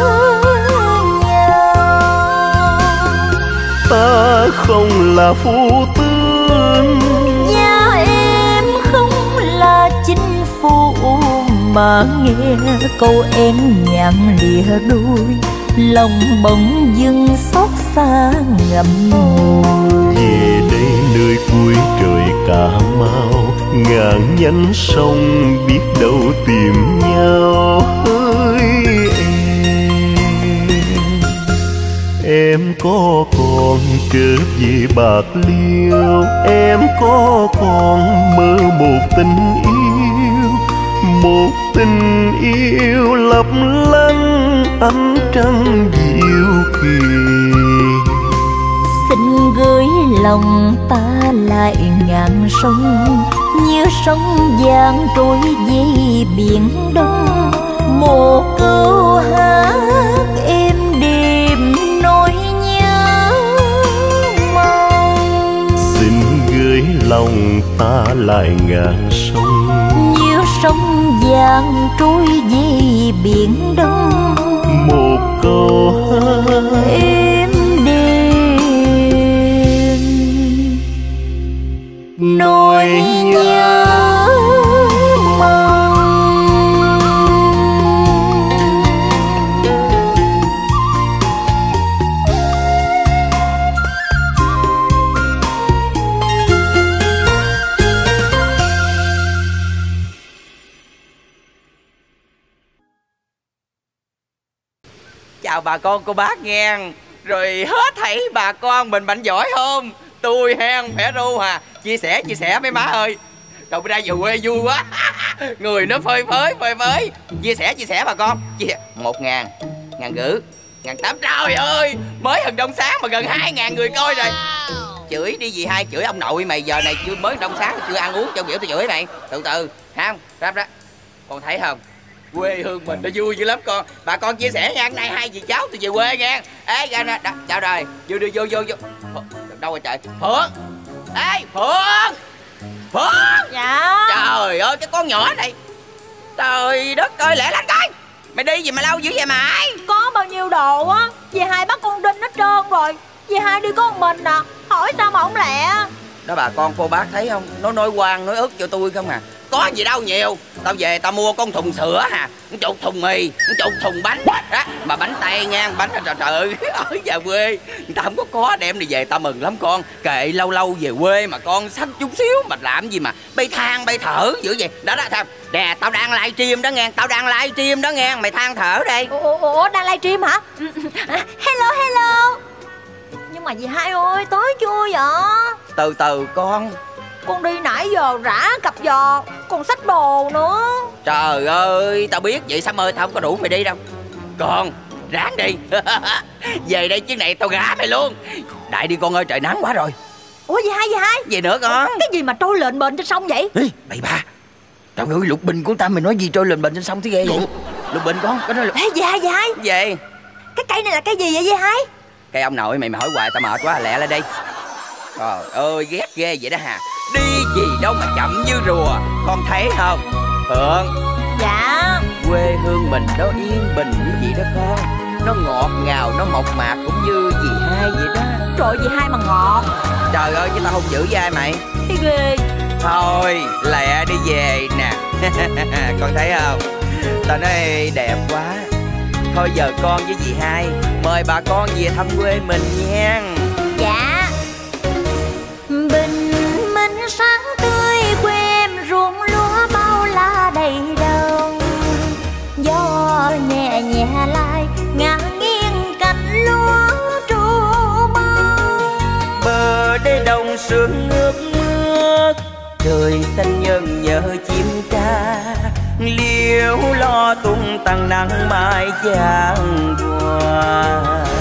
nhau. Ta không là phu tướng, nhà em không là chính phu, mà nghe câu em nhàn lìa đôi, lòng bỗng dưng xót xa ngậm ngùi. Về đây nơi cuối trời Cà Mau, ngàn nhánh sông biết đâu tìm nhau. Hỡi em, em có còn trở về Bạc Liêu, em có còn mơ một tình yêu, một tình yêu lấp lánh ánh trăng diệu kỳ. Xin gửi lòng ta lại ngàn sông, như sóng vàng trôi về biển Đông, một câu hát êm đềm nỗi nhớ mong. Xin gửi lòng ta lại ngàn sông, như sóng vàng trôi về biển Đông, một câu hát êm đềm nỗi nhớ mong. Chào bà con cô bác nghe. Rồi hết thảy bà con mình mạnh giỏi không? Tôi hen khỏe ru hà. Chia sẻ chia sẻ mấy má ơi. Rồi bữa nay về quê vui quá. Người nó phơi phới phơi phới. Chia sẻ chia sẻ bà con. Chia một ngàn, ngàn gửi, ngàn tám. Trời ơi, mới Hừng Đông Sáng mà gần hai ngàn người coi rồi. Chửi đi gì hai, chửi ông nội mày giờ này chưa mới Đông Sáng chưa ăn uống cho biểu tôi chửi mày. Từ từ ha, ráp đó. Con thấy không? Quê hương mình nó vui dữ lắm con. Bà con chia sẻ nha, nay hai dì cháu tôi về quê nha. Ê ra nè, chào đời. Vô đi vô vô vô. Đâu rồi trời? Phượng. Ê Phượng. Phượng. Dạ. Trời ơi cái con nhỏ này. Trời đất ơi lẹ lanh coi. Mày đi gì mà lâu dữ vậy mày? Có bao nhiêu đồ á, dì hai bắt con đinh hết trơn rồi. Dì hai đi có một mình à, hỏi sao mà không lẹ. Đó bà con cô bác thấy không? Nó nói quan nói ức cho tôi không à. Có gì đâu nhiều. Tao về tao mua con thùng sữa hà, một chục thùng mì, một chục thùng bánh đó. Mà bánh tay nha, bánh trời trời ơi. Ở nhà quê người ta không có có đem đi về tao mừng lắm con. Kệ lâu lâu về quê mà con xách chút xíu mà làm gì mà bay than bay thở dữ vậy. Đó đó thôi. Nè tao đang livestream đó nghe, tao đang livestream đó nghe, mày than thở đây. Ủa, ủa đang livestream hả? Hello hello. Nhưng mà dì hai ơi, tối chưa vậy? Từ từ con. Con đi nãy giờ rã cặp giò, còn xách đồ nữa. Trời ơi, tao biết vậy Sâm ơi, tao không có đủ mày đi đâu. Con, ráng đi. Về đây chuyến này tao gả mày luôn. Đại đi con ơi, trời nắng quá rồi. Ủa dì hai, dì hai. Gì nữa con? Cái gì mà trôi lệnh bền trên sông vậy? Ê, bậy ba. Trời ơi, lục bình của ta mày nói gì trôi lệnh bền trên sông thế ghê vậy? Lục bình con, có nói lục... Ê dì hai, dì hai. Gì? Cái cây này là cây gì vậy dì hai? Cây ông nội mày mà hỏi hoài tao mệt quá, lẹ lên đi. Trời ơi, ghét ghê vậy đó hà. Đi gì đâu mà chậm như rùa. Con thấy không Phượng? Dạ. Quê hương mình nó yên bình như vậy đó con. Nó ngọt ngào, nó mộc mạc cũng như dì hai vậy đó. Trời dì hai mà ngọt. Trời ơi chứ tao không giữ với ai mày. Cái ghê. Thôi lẹ đi về nè. Con thấy không? Tao nói đẹp quá. Thôi giờ con với dì hai mời bà con về thăm quê mình nha. Dạ. Bình minh sáng tươi quê em, ruộng lúa bao la đầy đồng. Gió nhẹ nhẹ lai ngả nghiêng cánh lúa tru bông. Bờ đê đồng sương nước mướt, trời xanh nhân nhớ chim ca. Lìa chiều lo tung tăng nắng mai giang qua.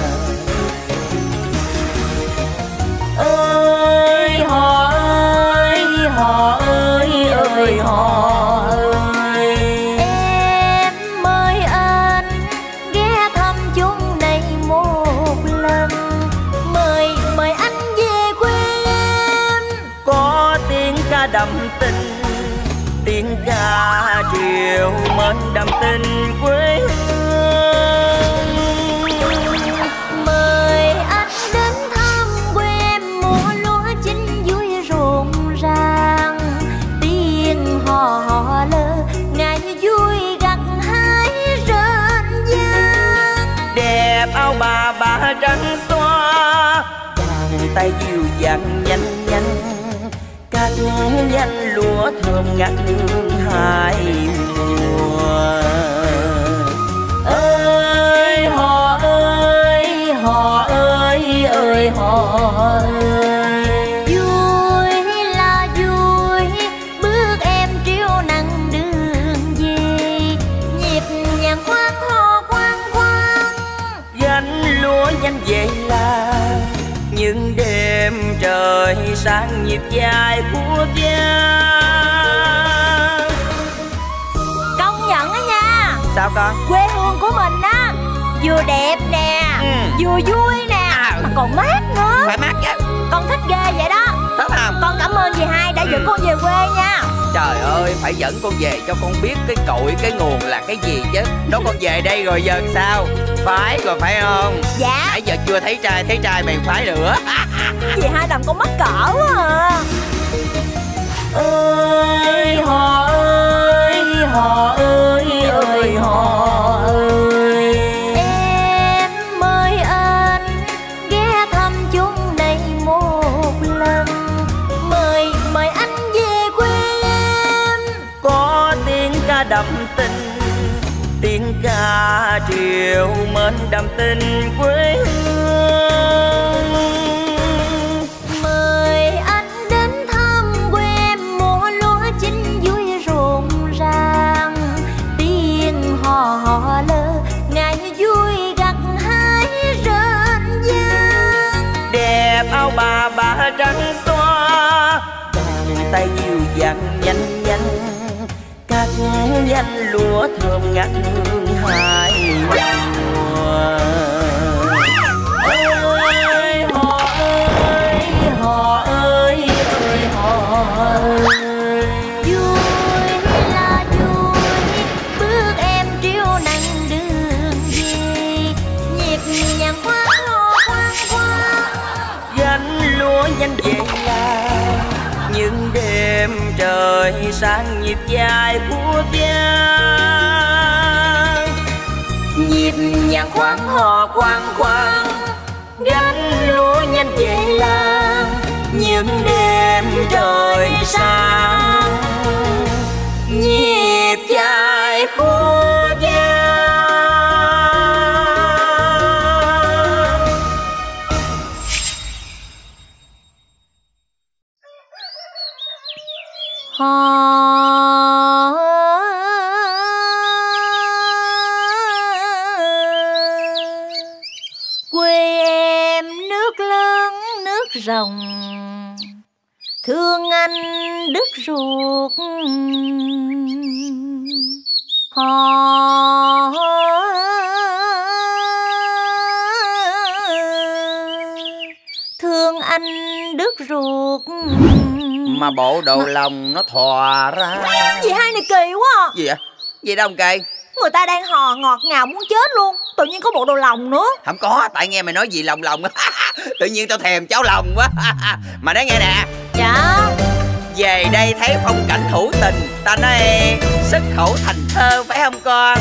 Ơi họ ơi họ ơi ơi họ ơi, em mời anh ghé thăm chốn này một lần, mời mời anh về quê em. có tiếng ca đậm tình, tiếng ca triều mến đậm tình quê hương. Mời anh đến thăm quê em, mùa lúa chín vui rộn ràng, tiếng hò hò lơ ngày vui gặt hái rền vang. Đẹp áo bà bà trắng xóa, bàn tay dịu dàng nhanh nhanh, cắt nhanh lúa thơm ngát hương hai mùa. Ơi họ ơi họ ơi ơi họ ơi, Vui là vui, bước em triêu nắng đường về, nhịp nhàng khoan hò khoan khoan. gánh lúa nhanh về là những đêm trời sáng nhịp dài của giang. Công nhận á nha, Sao con? quê hương của mình á vừa đẹp nè, Ừ. vừa vui nè, À. mà còn mát nữa. Phải mát chứ, Con thích ghê vậy đó. thích không? Con cảm ơn dì hai đã dẫn Ừ. con về quê nha. Trời ơi, phải dẫn con về cho con biết cái cội, cái nguồn là cái gì chứ. Đó con về đây rồi giờ sao? Phái rồi phải không? Dạ. Nãy giờ chưa thấy trai, thấy trai mày phái nữa. Dì hai làm con mắc cỡ quá à. Ơi họ ơi họ ơi ơi họ ơi, Em mời anh ghé thăm chốn này một lần, mời mời anh về quê em. có tiếng ca đậm tình, tiếng ca triều mến đậm tình quê hương. Mời anh đến thăm quê em, mùa lúa chín vui rộn ràng, tiếng hò hò lơ ngày vui gặt hái rền vang. Đẹp áo bà bà trắng xóa, bàn tay dịu dàng nhanh nhanh, cắt nhanh lúa thơm ngát hương hai mùa. Ơi họ ơi họ ơi ơi họ ơi, Vui là vui, bước em triêu nắng đường về, nhịp nhàng khoan hò khoan khoan. gánh lúa nhanh về là những đêm trời sáng nhịp dài của giang. Nhịp nhàng khoan hò khoan khoan, gánh lúa nhanh về làng, những đêm trời sáng nhịp dài của giang. Hò quê em nước lớn nước rồng, thương anh đứt ruột. Hò thương anh đứt ruột. Mà bộ đồ lòng nó thò ra. Dì hai này kỳ quá à. Gì vậy? Gì đâu cây? Người ta đang hò ngọt ngào muốn chết luôn, tự nhiên có bộ đồ lòng nữa. Không có, tại nghe mày nói gì lòng lòng. Tự nhiên tao thèm cháo lòng quá. Mà nói nghe nè, Dạ. về đây thấy phong cảnh hữu tình, ta nói xuất khẩu thành thơ phải không con?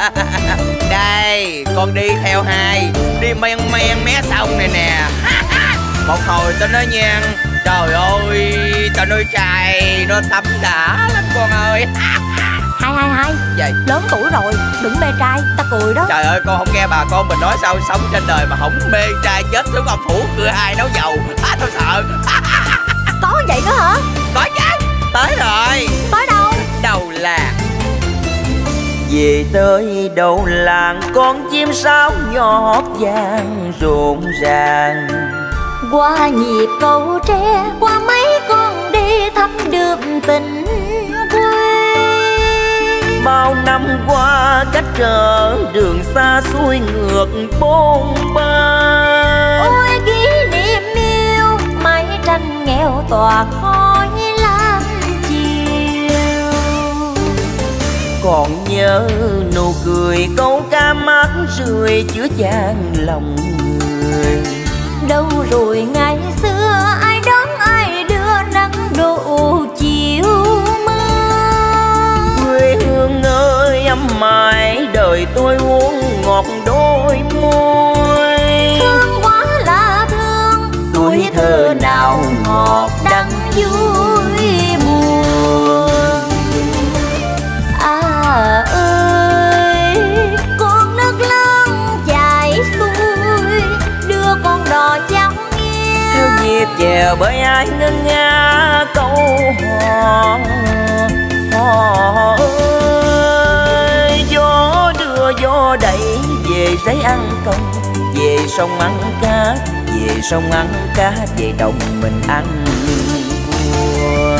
Đây, con đi theo hai, đi men men mé sông này nè. Một hồi tao nói nha, trời ơi, tao nói trai nó tắm đã lắm con ơi. Hai hai hai, Vậy lớn tuổi rồi, đừng mê trai, ta cười đó. trời ơi, con không nghe bà con mình nói sao sống trên đời mà không mê trai, chết xuống ông phủ cửa ai nấu dầu. À, tao sợ. Có vậy nữa hả? Có chứ, tới rồi. Tới đâu? Đầu là về tới đầu làng, con chim sáo nhỏ hót vang rộn ràng. Qua nhịp cầu tre, qua mấy con đi thăm đường tình quê. Bao năm qua cách trở đường xa xuôi ngược bôn ba. Ôi kỷ niệm yêu, mái tranh nghèo tỏa khói lam chiều. Còn nhớ nụ cười câu ca mát rượi chứa chan lòng người. Đâu rồi ngày xưa ai đón ai đưa nắng độ chiều mưa. Quê hương ơi ấm mãi đời tôi uống ngọt đôi môi. Thương quá là thương, tuổi thơ nào ngọt đắng vui buồn. À ơi, con nước lớn chảy xuôi, đưa con đò cháu nghe. Theo nhịp chèo bởi ai ngân nga câu hò. Hò ơi, gió đưa gió đẩy về rẫy ăn công, về sông ăn cá, về sông ăn cá, về đồng mình ăn cua.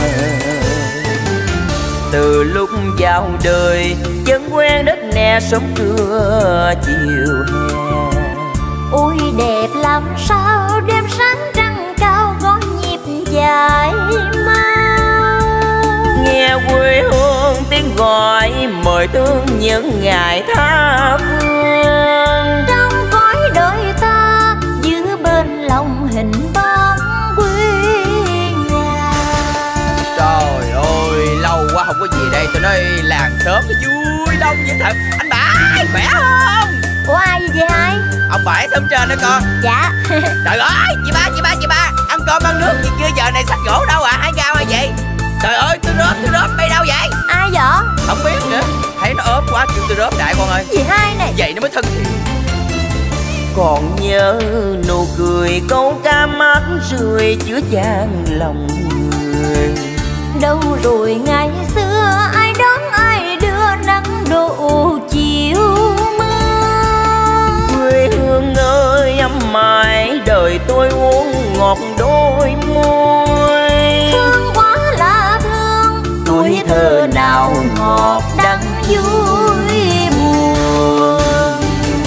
Từ lúc vào đời chân quen đất nè, sống trưa chiều hè. Ôi đẹp làm sao đêm sáng trăng cao gói nhịp dài mau. Nghe quê hương tiếng gọi mời thương những ngày tha phương. Trong cõi đời ta giữ bên lòng hình bóng quê nhà. Trời ơi, lâu quá không có gì đây. Tôi nói làng sớm nó vui đông vậy thật. Anh Bảy khỏe không? Ủa ai gì vậy hai? Ông Bảy sớm trên đó con. Dạ. Trời ơi, chị ba, chị ba, chị ba, ăn cơm ăn nước gì chưa, giờ này sách gỗ đâu à, hái rau hay vậy? Trời ơi, tôi rớp, tôi rớp, bay đâu vậy? Ai vậy? Không biết nữa, thấy nó ốm quá kêu tôi rớp đại con ơi. Gì hai này? Vậy nó mới thân thiện. Còn nhớ nụ cười câu ca mát rượi chứa chan lòng người. Đâu rồi ngày xưa ai đón ai đưa nắng độ chiều mưa. Quê hương ơi ấm mãi đời tôi uống ngọt đôi môi. Thương quá là thương, tuổi thơ nào ngọt đắng vui buồn.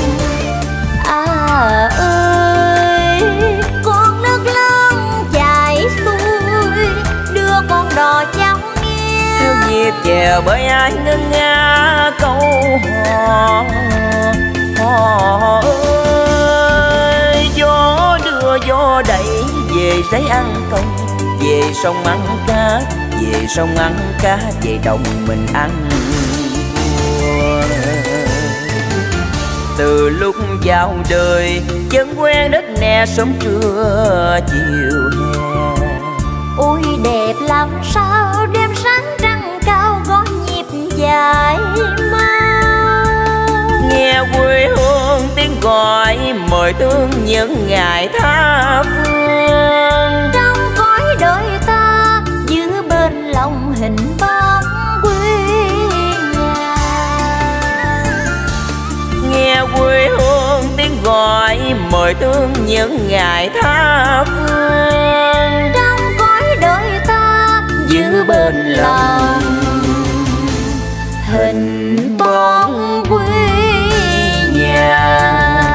À ơi, con nước lớn chảy xuôi, đưa con đò cháu nghe. Theo nhịp chèo bởi ai ngân nga câu hò. Hò ơi, gió đưa gió đẩy về rẫy ăn công, về sông ăn cá, về sông ăn cá, về đồng mình ăn cua. Từ lúc vào đời chân quen đất nè, sống trưa chiều hè. Ôi đẹp làm sao đêm sáng trăng cao gói nhịp dài mau. Nghe quê hương tiếng gọi mời thương những ngày tha phương. Trong cõi đời ta giữ bên lòng hình bóng quê nhà. Nghe quê hương tiếng gọi mời thương những ngày tha phương. Trong cõi đời ta giữ bên lòng hình bóng quê nhà.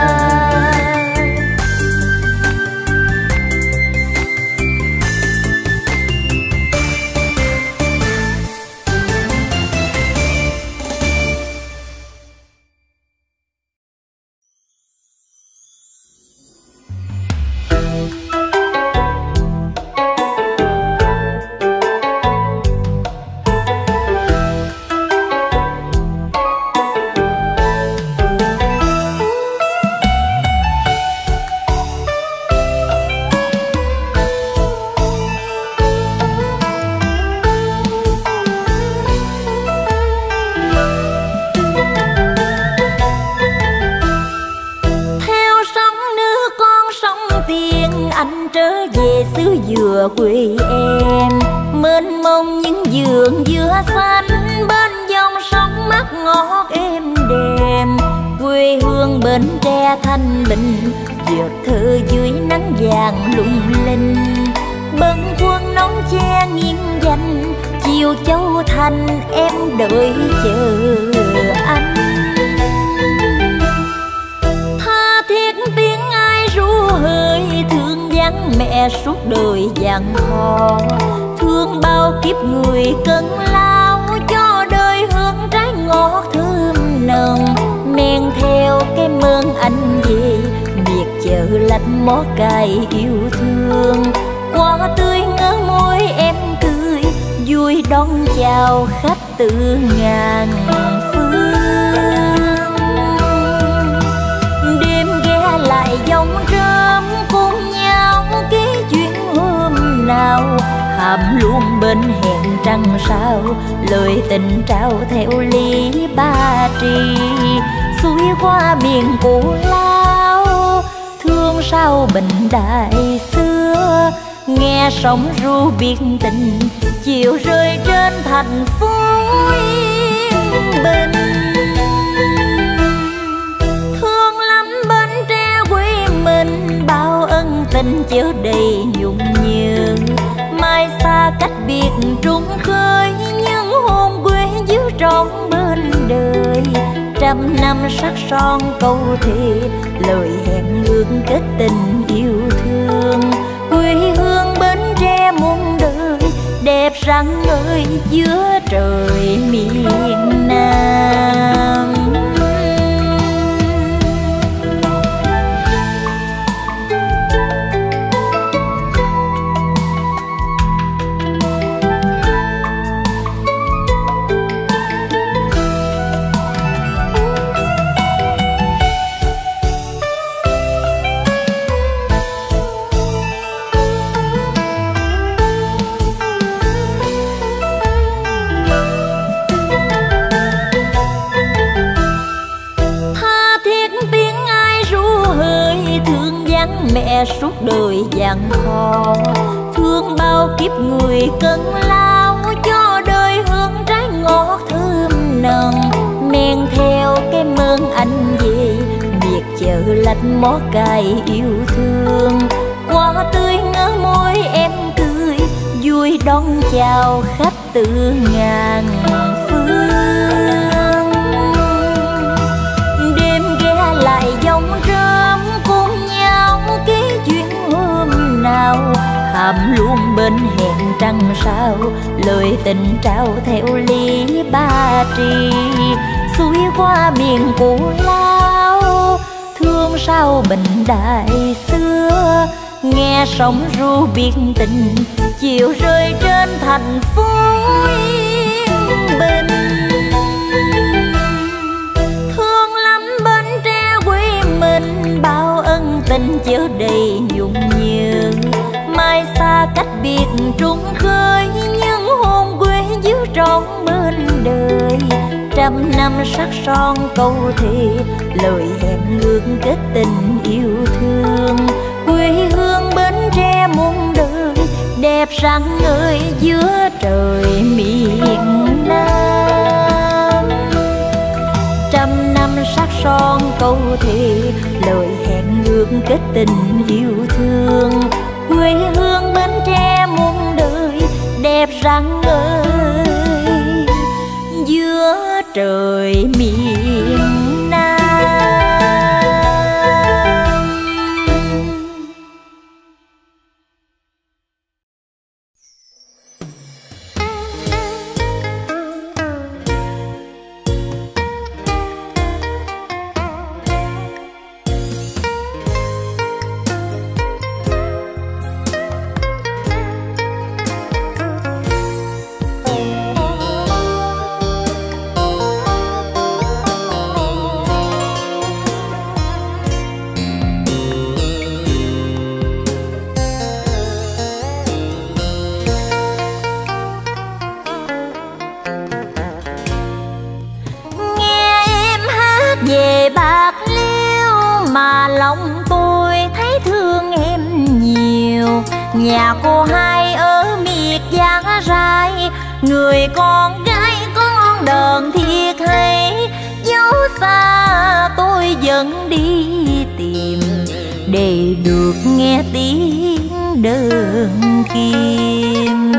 Dừa quê em mênh mông những vườn dừa xanh, bên dòng sông mát ngót êm đềm. Quê hương Bến Tre thanh bình, dệt thơ dưới nắng vàng lung linh. Bâng khuâng nón che nghiêng danh, chiều Châu Thành em đợi chờ anh. Tha thiết tiếng ai ru hơi, thương vắng mẹ suốt đời dặn hò. Thương bao kiếp người cân lao, cho đời hương trái ngọt thơm nồng. Men theo cái mơn anh về, miệt chờ lạnh mó cay yêu thương. Hoa tươi ngỡ môi em tươi, vui đón chào khách từ ngàn phương. Đêm ghé lại dòng rơm cùng nhau kể chuyện hôm nào. Hàm luôn bên hẹn trăng sao, lời tình trao theo ly ba tri. Xuôi qua miền cũ lao, thương sao bình đại xưa. Nghe sóng ru biết tình, chiều rơi trên thành phố yên bình. Thương lắm Bến Tre quê mình, bao ân tình chứa đầy nhung nhớ. Mai xa cách biệt trùng khơi, nhưng hồn quê giữ trọn bên đời. Trăm năm sắc son câu thề, lời hẹn ước kết tình yêu thương. Quê hương Bến Tre muôn đời, đẹp rạng ngời giữa trời miền Nam. Mẹ suốt đời dặn hò, thương bao kiếp người cân lao, cho đời hương trái ngọt thơm nồng. Men theo cái mơn anh về, miệt chờ lạnh mó cay yêu thương. Hoa tươi ngỡ môi em tươi, vui đón chào khách từ ngàn phương. Đêm ghé lại dòng rơm cùng nhau kể chuyện hôm nào. Hàm luôn bên hẹn trăng sao, lời tình trao theo ly ba tri. Xuôi qua miền cũ lao, thương sao bình đại xưa. Nghe sóng ru biết tình, chiều rơi trên thành phố yên bình. Thương lắm Bến Tre quê mình, bao ân tình chứa đầy nhung nhớ. Mai xa cách biệt trùng khơi, nhưng hồn quê giữ trọn bên đời. Trăm năm sắc son câu thề, lời hẹn ước kết tình yêu thương. Quê hương Bến Tre muôn đời, đẹp rạng ngời giữa trời miền Nam. Trăm năm sắc son câu thề, lời hẹn ước kết tình yêu thương. Quê hương Bến Tre muôn đời, đẹp rạng ngời giữa trời miền Nam. Về Bạc Liêu mà lòng tôi thấy thương em nhiều. Nhà cô hai ở miệt Giang Rai, người con gái có ngon đờn thiệt hay, dấu xa tôi vẫn đi tìm để được nghe tiếng đơn kim.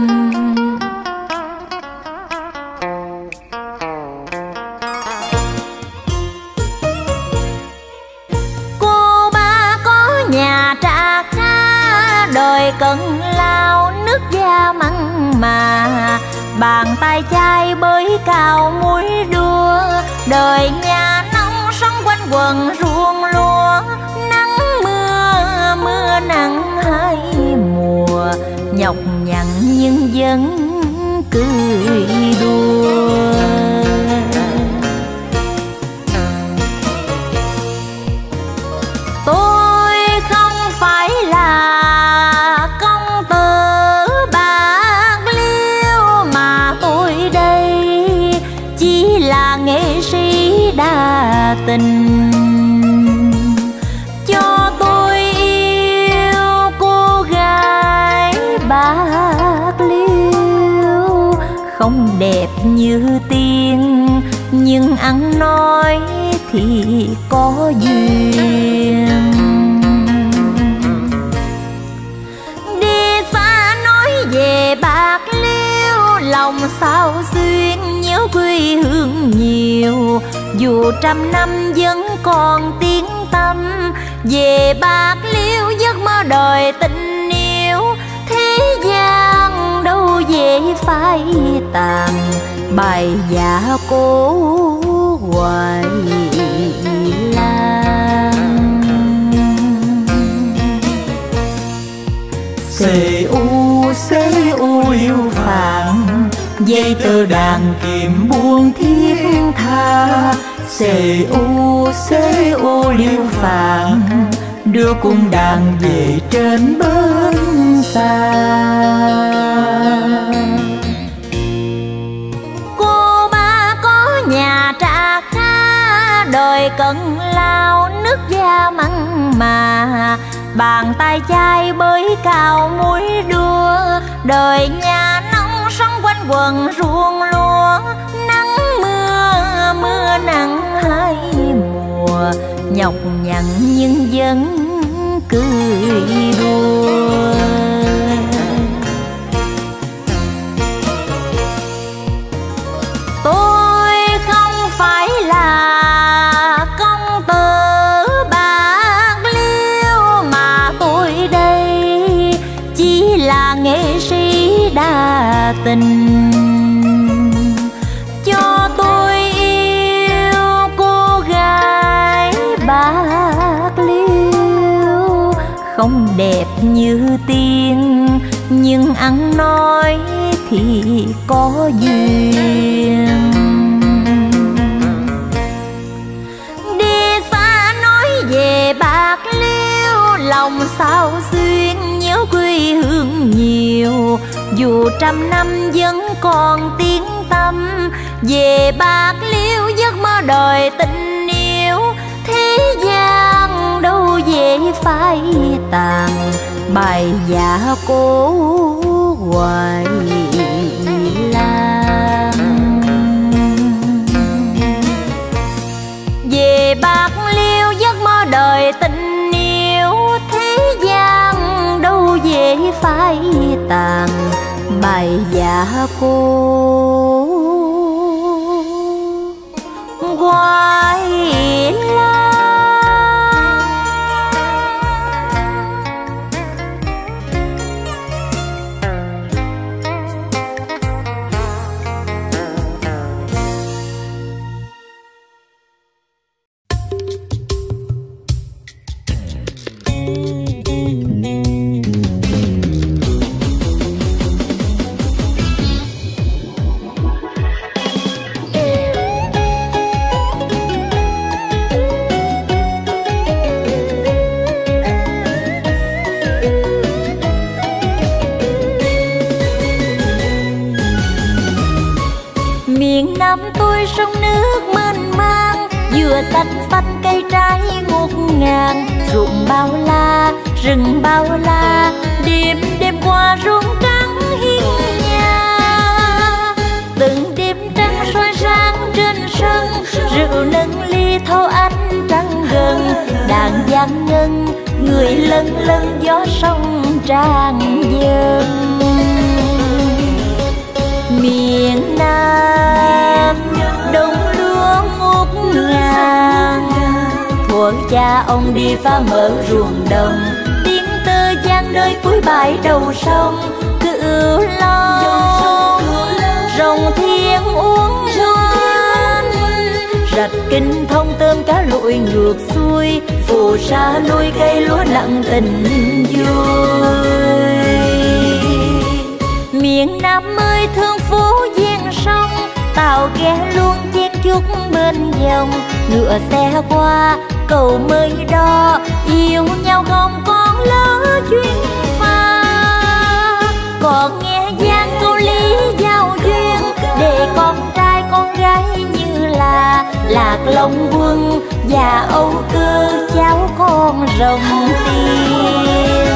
Cô ba có nhà trà khá, đời cận lao nước da mặn mà, bàn tay chai bới cao muối đua. Đời nhà nông sống quanh quần ruộng lúa, nắng mưa mưa nắng hai mùa, nhọc nhằn nhưng vẫn cười đùa. Tôi không phải là công tử bạc liêu, mà tôi đây chỉ là nghệ sĩ đa tình. Cho tôi yêu cô gái bạc liêu, không đẹp như tiên nhưng ăn nói thì có duyên. Đi xa nói về bạc liêu, lòng sao xuyên nhớ quê hương nhiều. Dù trăm năm vẫn còn tiếng tâm, về bạc liêu giấc mơ đời tình yêu. Thế gian đâu dễ phai tàn, bài dạ cố hoài lan. Xê u xê u yêu phạn, dây tơ đàn kiềm buông thiết tha. Xê u xê u liêu phạn, đưa cung đàn về trên bến xa. Cô ba có nhà trà khá, đời cận lao nước da mặn mà, bàn tay chai bới cao muối đua. Đời nhà nông sống quanh quần ruộng lúa, nắng mưa mưa nắng hai mùa, nhọc nhằn nhưng vẫn cười đùa. Tôi không phải là công tử bạc liêu, mà tôi đây chỉ là nghệ sĩ đa tình. Cho tôi yêu cô gái bạc liêu, không đẹp như tiên nhưng ăn nói thì có duyên. Đi xa nói về bạc liêu, lòng sao xuyên nhớ quê hương nhiều. Dù trăm năm vẫn còn tiếng tâm, về bạc liêu giấc mơ đời tình yêu. Thế gian đâu dễ phai tàn, bài dạ cố hoài lan. Về bạc liêu giấc mơ đời tình yêu. Thế gian đâu dễ phai tàn, bài dạ cô hoài lan. Miền Nam tôi sông nước mênh mang, dừa xanh xanh cây trái ngút ngàn. Ruộng bao la, rừng bao la, đêm đêm qua ruộng trắng hiên nhà. Từng đêm trăng soi lân lân gió sông tràn dâng. Miền Nam đồng lúa ngút ngàn, thuở cha ông đi phá mở ruộng đồng, tiếng tơ vang nơi cuối bãi đầu sông. Cửu Long rồng thiên uống loan, rạch kinh thông tôm cá lội ngược xuôi, phù sa nuôi cây lúa nặng tình vui. Miền Nam ơi thương phố ven sông, tàu ghe luôn chen chúc bên dòng. Ngựa xe qua cầu mới đo, yêu nhau không còn lỡ chuyến pha. Còn nghe gian câu lý giao duyên, để con trai con gái như là Lạc Long Quân và Âu Cơ cháu con rồng tiên.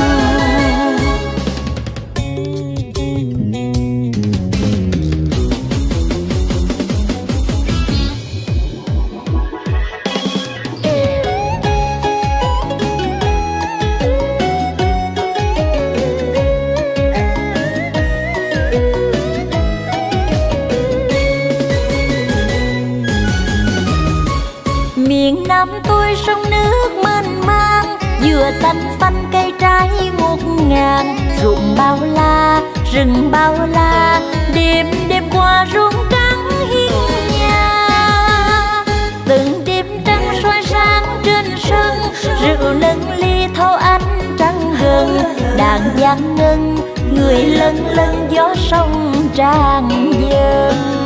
Miền Nam tôi sông nước mênh mang, dừa xanh xanh cây trái ngút ngàn. Ruộng bao la, rừng bao la, đêm đêm qua ruộng trắng hiên nhà. Từng đêm trăng soi sáng trên sân, rượu nâng ly thâu ánh trăng gần. Đàn vang ngân, người lân lân gió sông tràn dâng.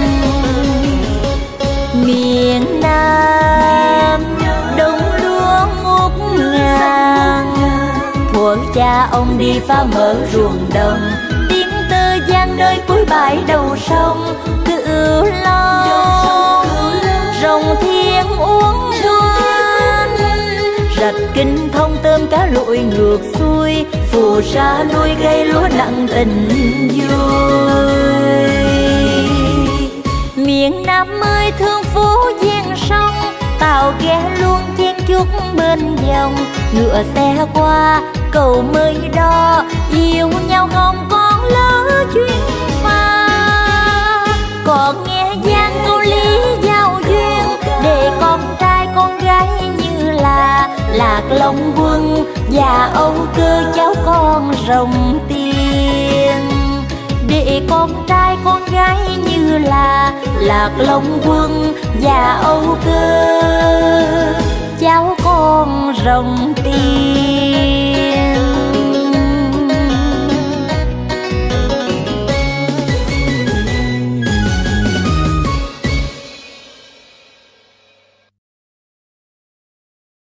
Miền Nam đồng lúa ngút ngàn, thuở cha ông đi phá mở ruộng đồng, tiếng tơ vang nơi cuối bãi đầu sông. Cửu Long rồng thiên uống loan, rạch kinh thông tôm cá lội ngược xuôi, phù sa nuôi cây lúa nặng tình vui. Miền Nam ơi thương phố ven sông, tàu ghe luôn chen chúc bên dòng. Ngựa xe qua cầu mới đo, yêu nhau không còn lỡ chuyến pha. Còn nghe gian câu lý giao duyên, để con trai con gái như là Lạc Long Quân và Âu Cơ cháu con rồng tiên. Để con trai con gái như là Lạc Long Quân và Âu Cơ cháu con rồng tiên.